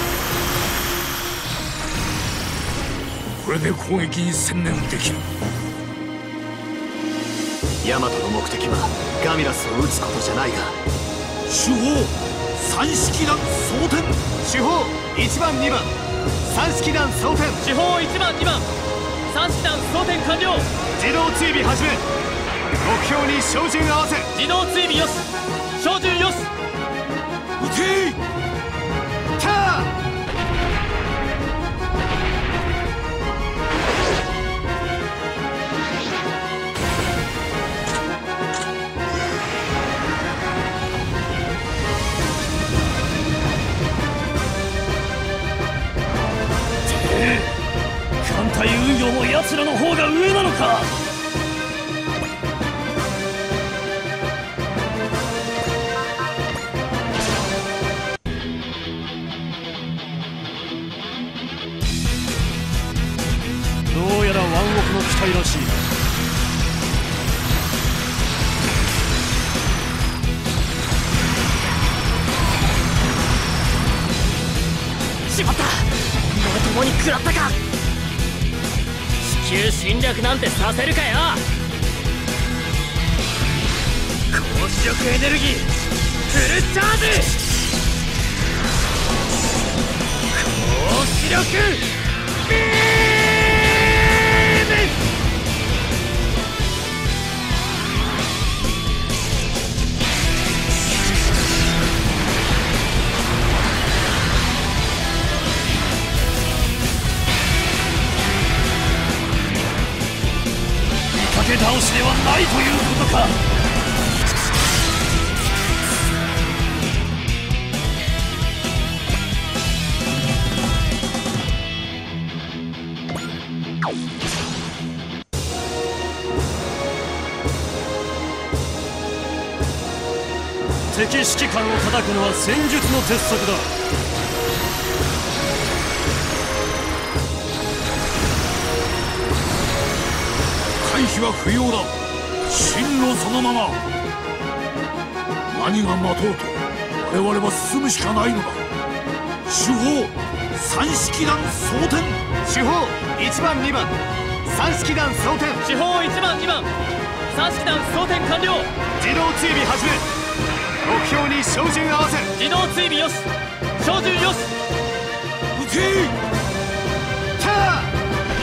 これで攻撃に専念できる。 ヤマトの目的はガミラスを撃つことじゃないが、 主砲三式団装填。 主砲いちばんにばん三式団装填。 主砲いちばんにばん三式団装填完了。 自動追尾始め。目標に照準合わせ。 自動追尾よし。照準よし。 撃て。 キャー。 艦隊運用も奴らの方が上なのか。どうやらワンオクの機体らしい。 しまった。まともに食らったか。地球侵略なんてさせるかよ。高視力エネルギーフルチャージ。高視力ビーム。見かけ倒しではないということか。敵指揮官を叩くのは戦術の鉄則だ。 回避は不要だ。真のそのまま。何が待とうと我々は進むしかないのだ。主砲三式団装填。 主砲いちばんにばん三式団装填。 主砲いちばんにばん三式団装填完了。 自動追尾始め。目標に照準合わせ。 自動追尾よし。照準よし。 撃て。 キャー。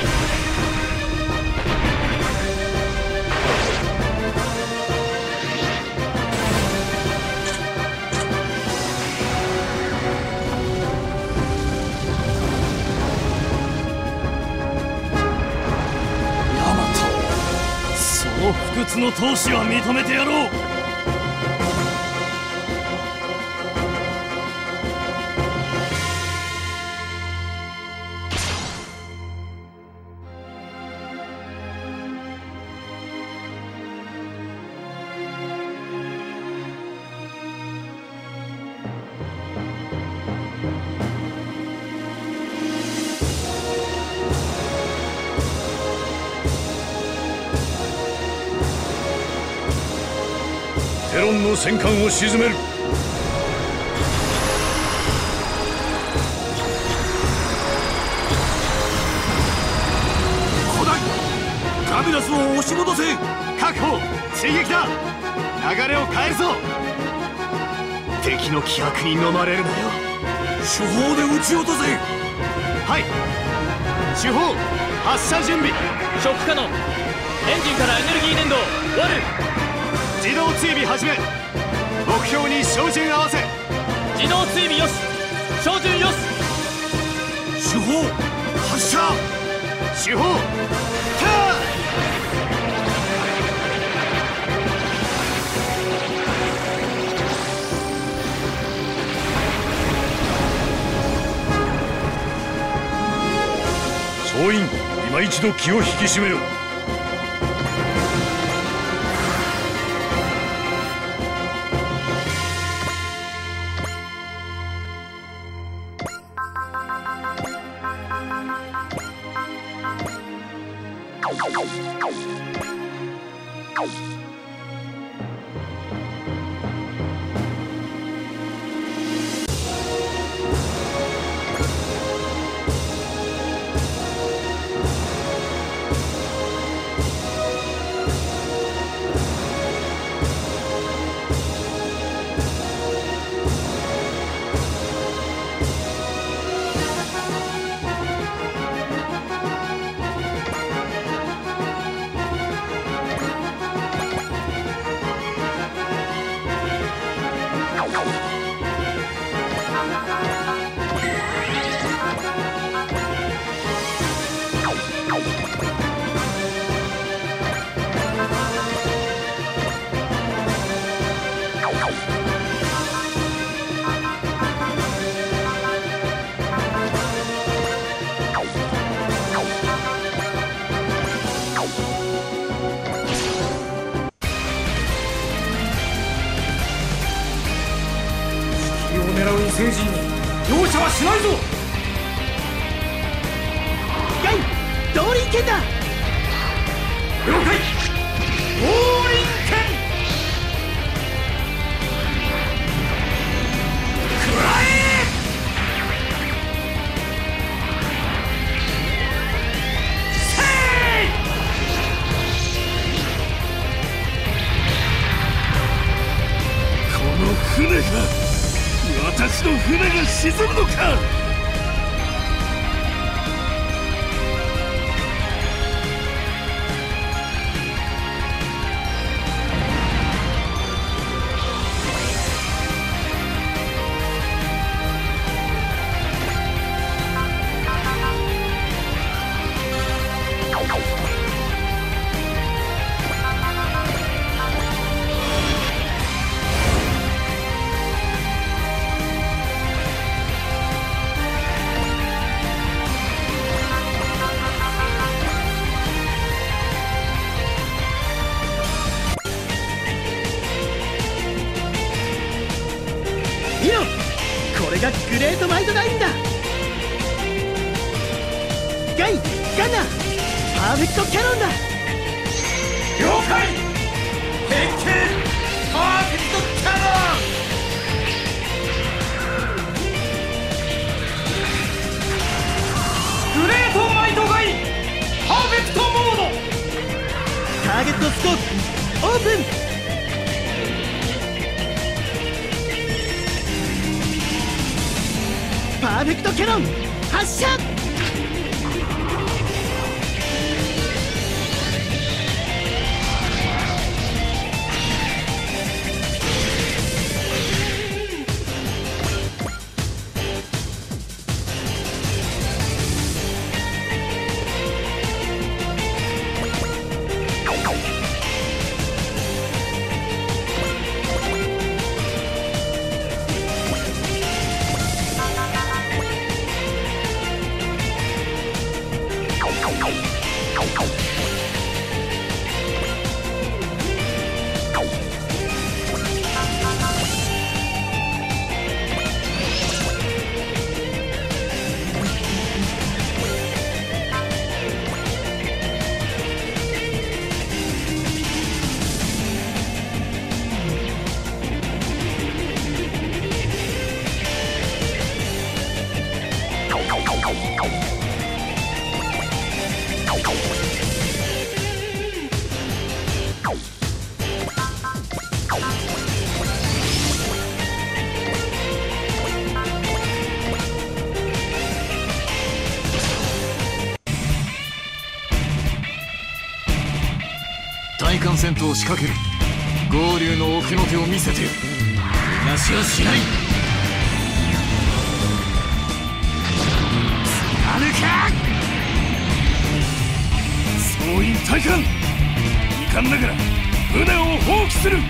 不屈の闘志は認めてやろう。 ロンの戦艦を沈める。 古代ガビラスを押し戻せ。 確保。追撃だ。流れを変えるぞ。敵の気迫に飲まれるなよ。 主砲で撃ち落とせ。 はい。主砲発射準備。 ショックカノン。エンジンからエネルギー粘土割る。 自動追尾始め。目標に照準合わせ。 自動追尾よし。照準よし。 主砲発射。 主砲ターン。 総員、今一度気を引き締めよ。 聖人に容赦はしないぞ。 ガイ動輪剣だ。 了解。動輪剣食らえ。せい。この船が私の船が沈むのか。 これがグレートマイトナインだ。ガイガンナーパーフェクトキャノンだ。 了解。変形パーフェクトキャノン。グレートマイトガイパーフェクトモード。 ターゲットスコープオープン。パーフェクトキャノン発射。 対艦戦闘を仕掛ける。合流の奥の手を見せてよ。逃がしはしない。 あるか総員対艦、遺憾ながら船を放棄する。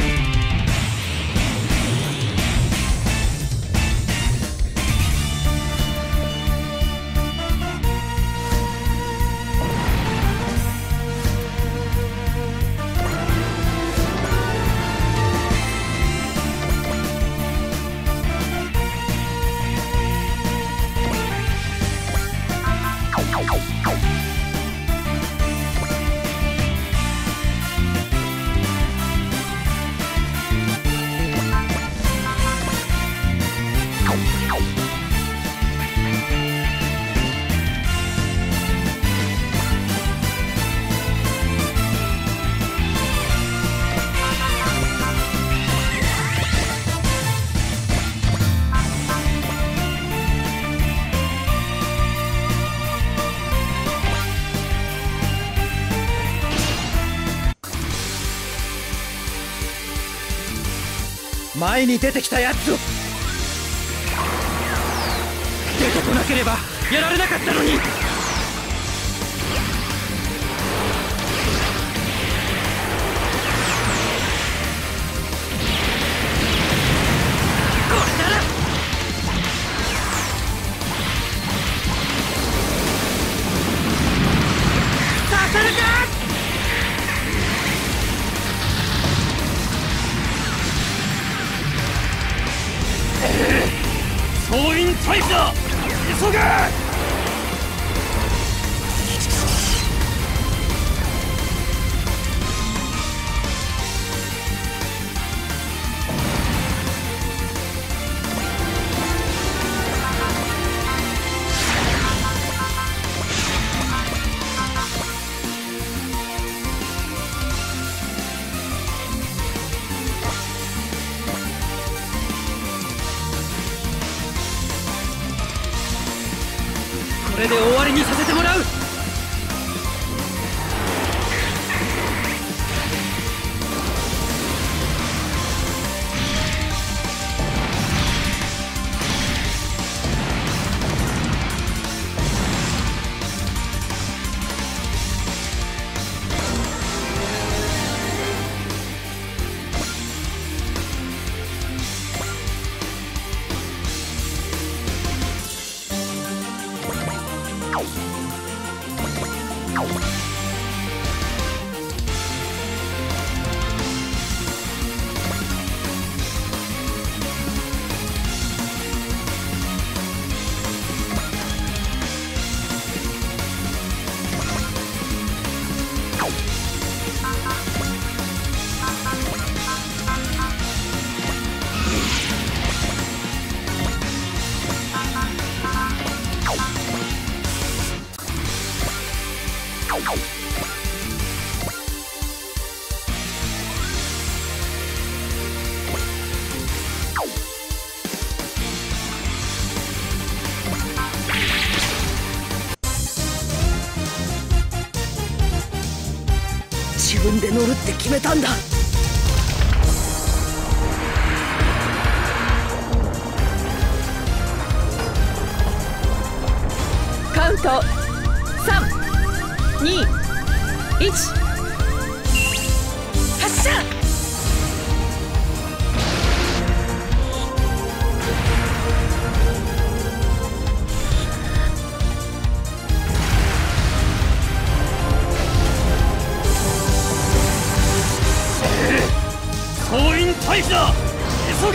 前に出てきたやつを出てこなければやられなかったのに。これなら刺さるか。 総員退避だ。急げ。 これで終わりにさせてもらう。 自分で乗るって決めたんだ。カウントさんにいち発射。 総員退避だ。急げ。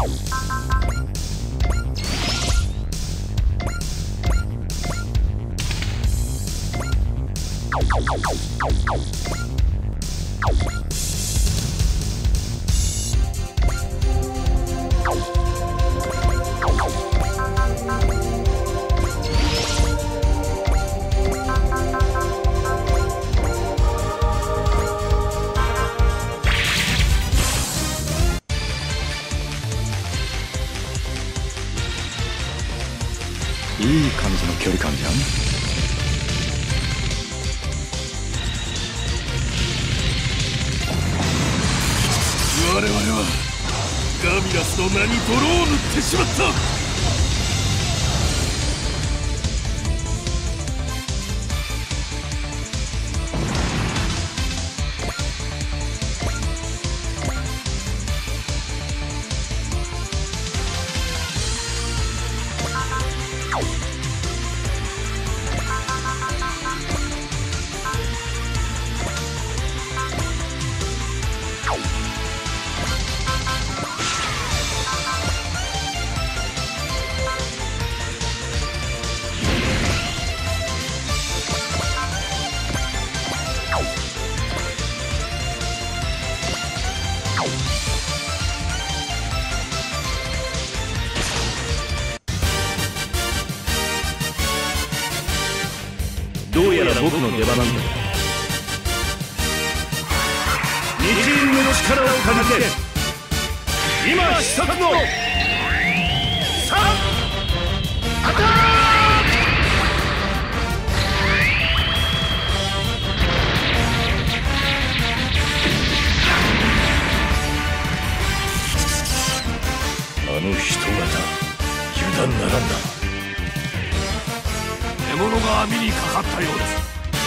いい感じの距離感じゃん。 我々はガミラスの名に泥を塗ってしまった。 どうやら僕の出番なんだ。二チームの力をかけて今必殺のさんアタック。あの人型油断ならんな。 獲物が網にかかったようです。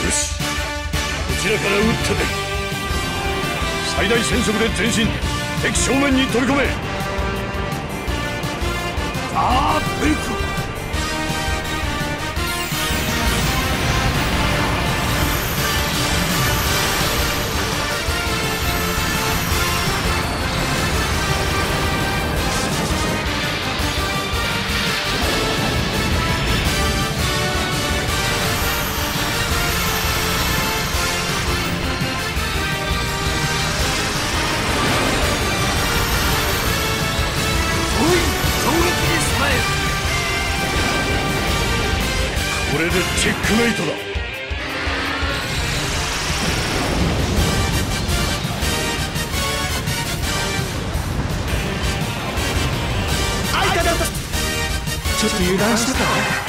よし、こちらから撃ってて最大戦速で前進。敵正面に飛び込め。 あーベイク。 これでチェックメイトだ。 あいただった。ちょっと油断したか。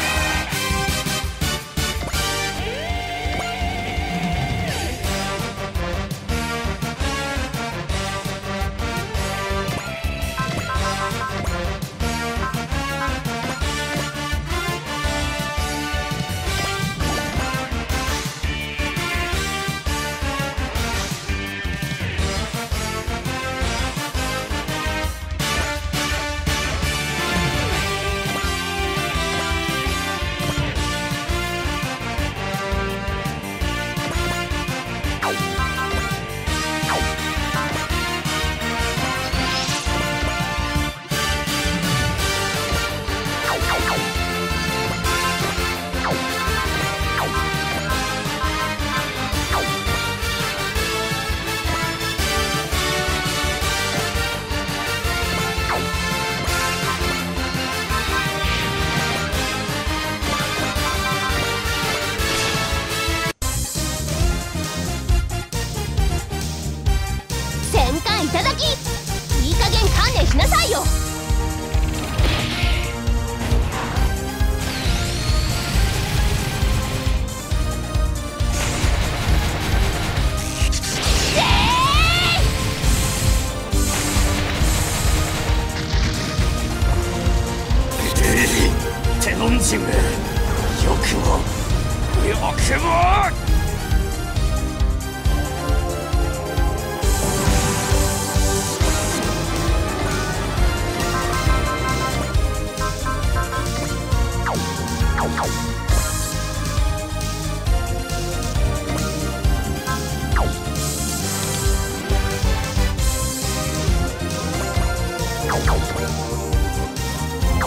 いただき、いい加減観念しなさいよ。 テノンジム、よくもよくも。 Ow.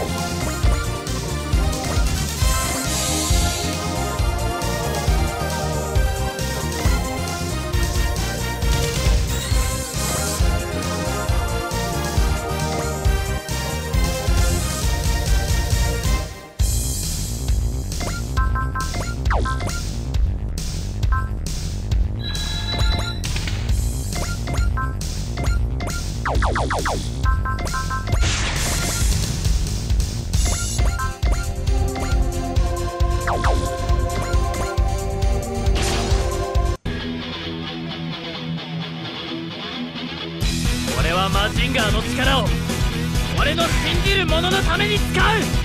俺はマジンガーの力を俺の信じる者のために使う。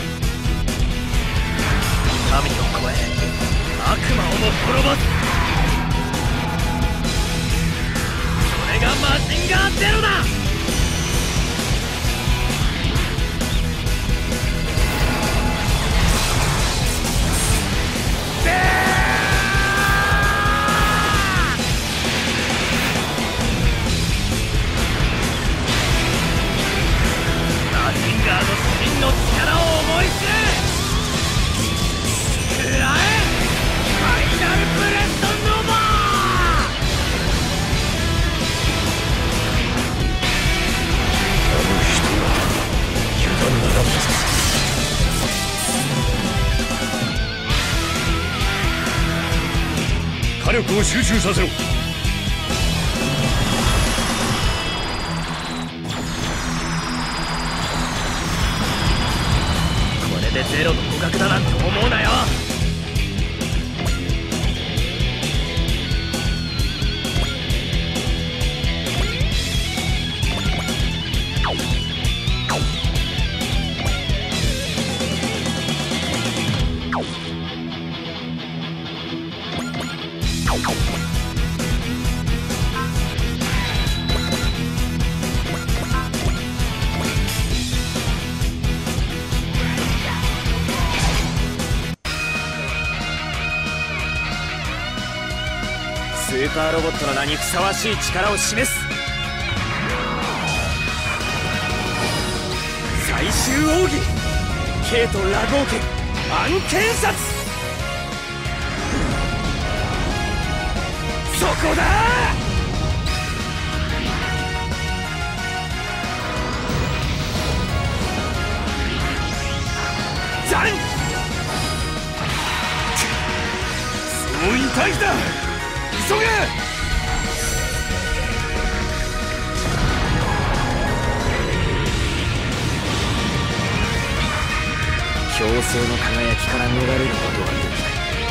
神を超え悪魔をも滅ぼす。それがマジンガーゼロだ。マジンガーの真の力を思い知る。食らえファイナルブレッドノバー。 あの人は油断ならん。火力を集中させろ。 これでゼロの互角だなんて思うなよ。 スーパーロボットの名にふさわしい力を示す。最終奥義ケイト・ラゴー家暗剣殺。そこだ。ザン総員退避だ。急げ。強制の輝きから逃れることはできない。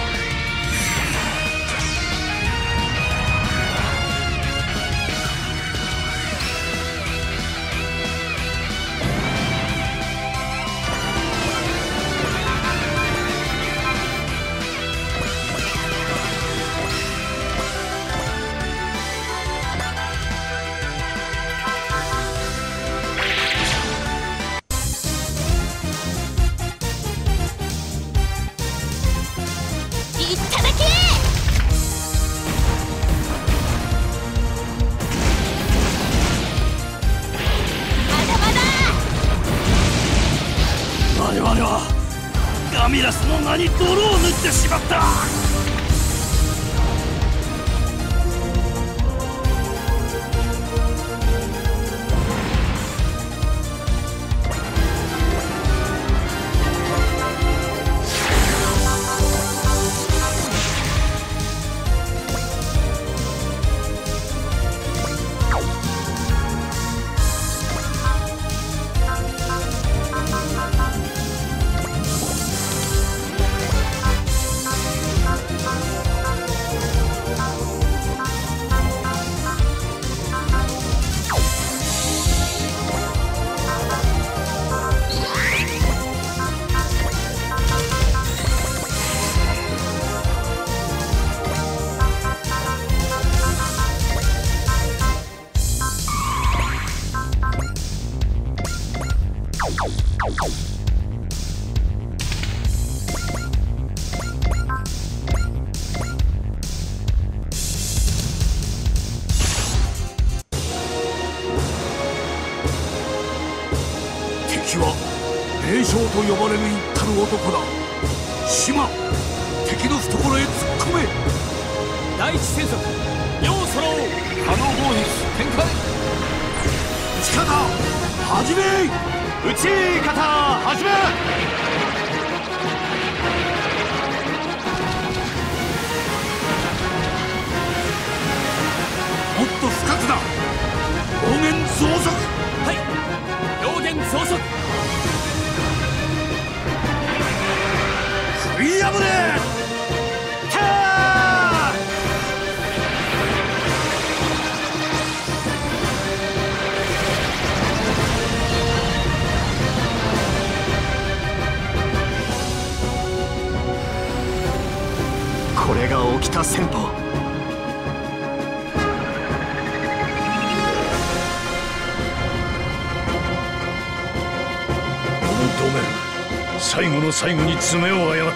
我々はガミラスの名に泥を塗ってしまった。敵は名将と呼ばれる一たる男だ。島、敵の懐へ突っ込め。 第一戦速、要揃う。 可能砲撃展開。 撃ち方始め。 撃ち方始め。 もっと深くだ。両舷増速。 はい、両舷増速。 食い破れ。 これが沖田戦法。 最後の最後に爪を誤った。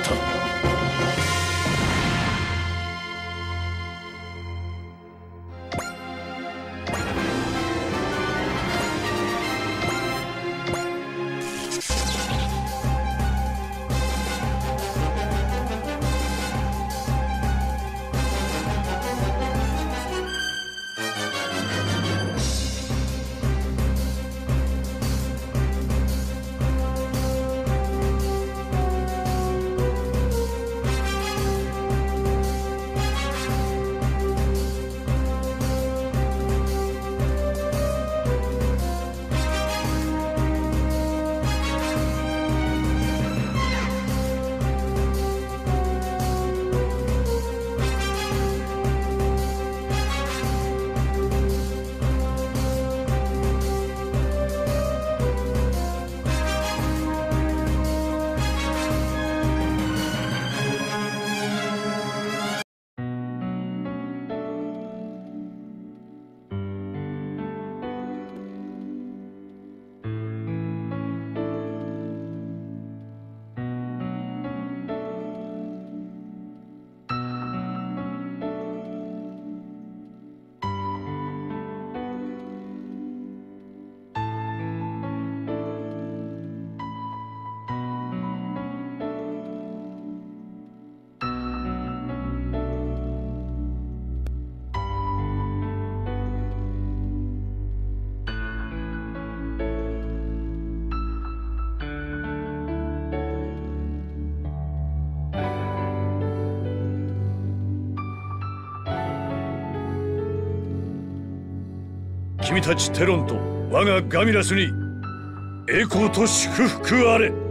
君たちテロンと我がガミラスに栄光と祝福あれ。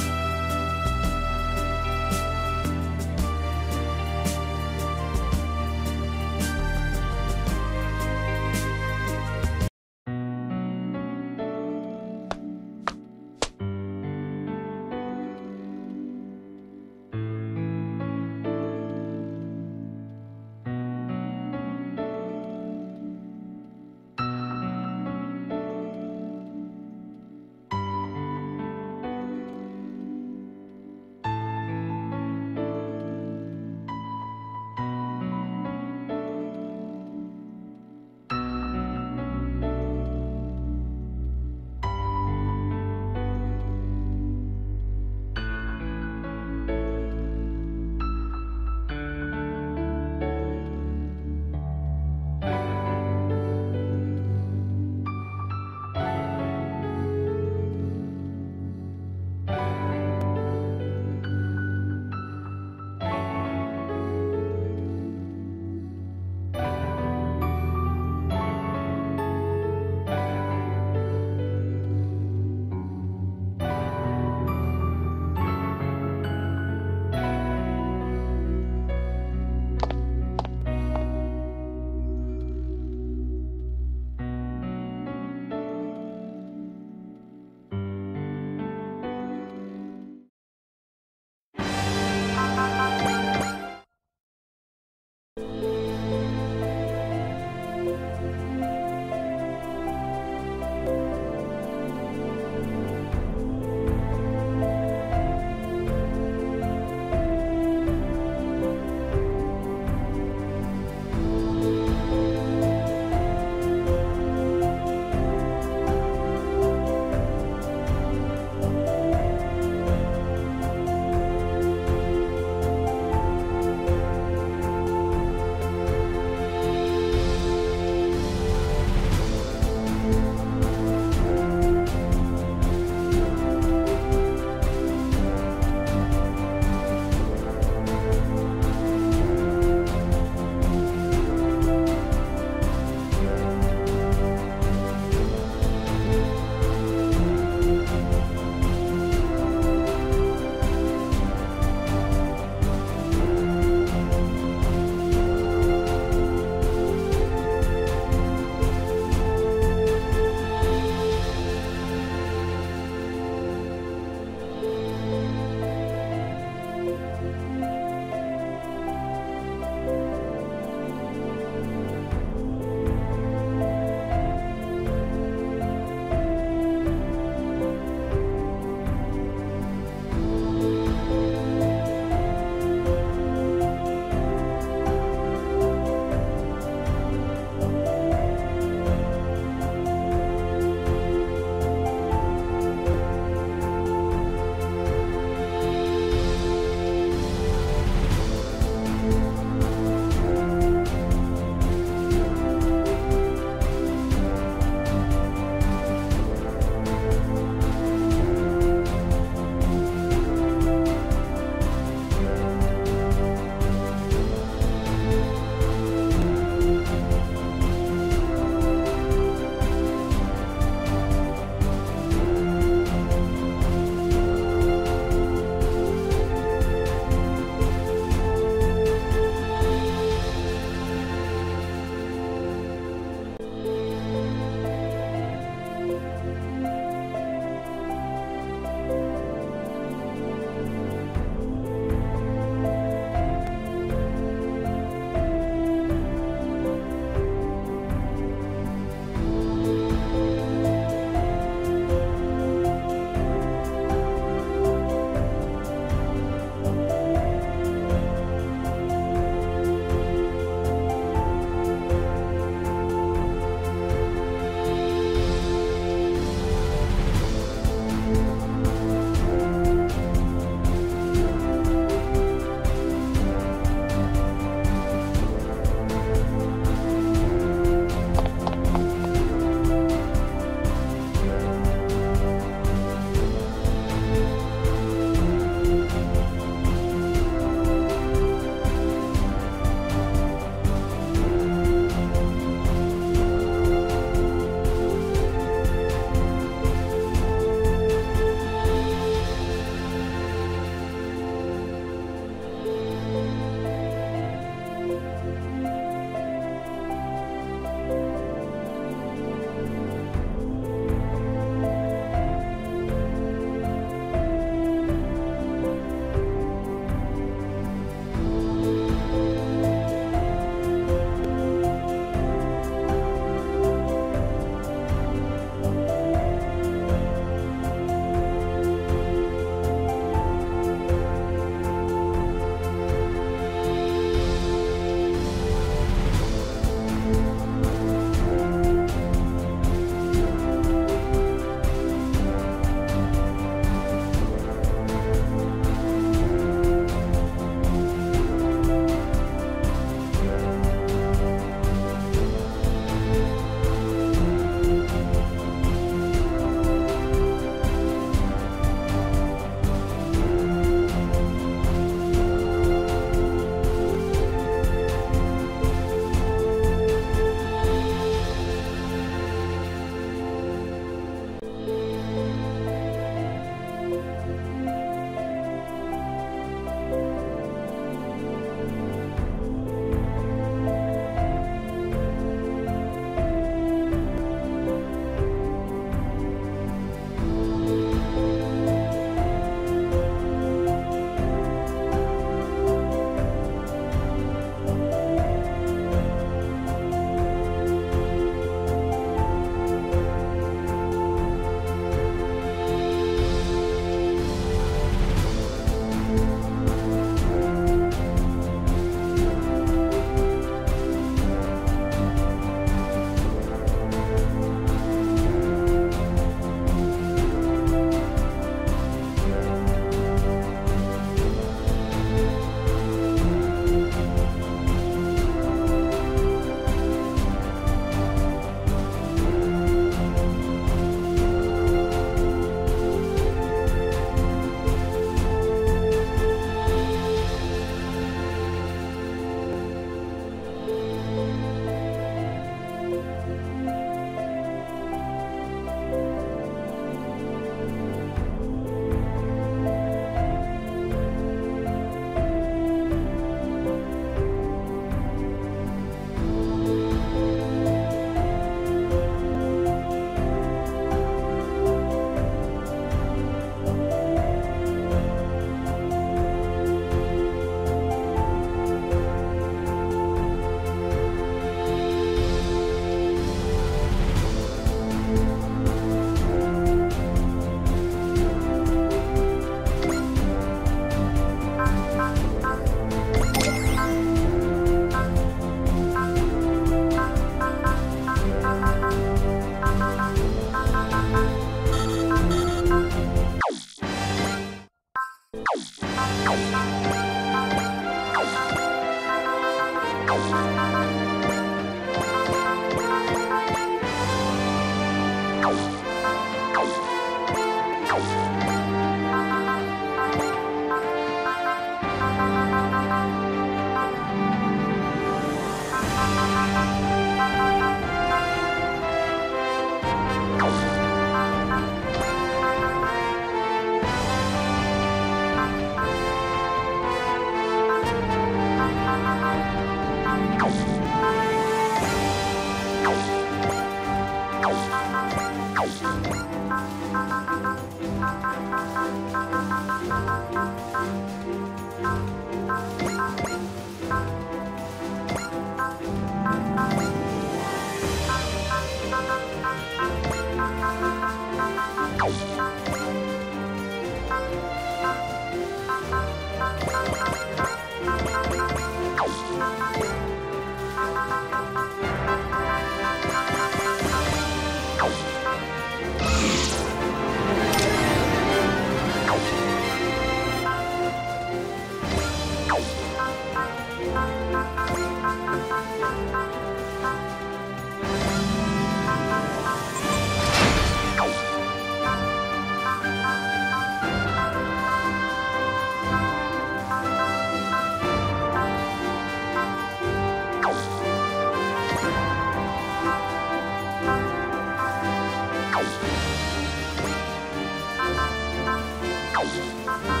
you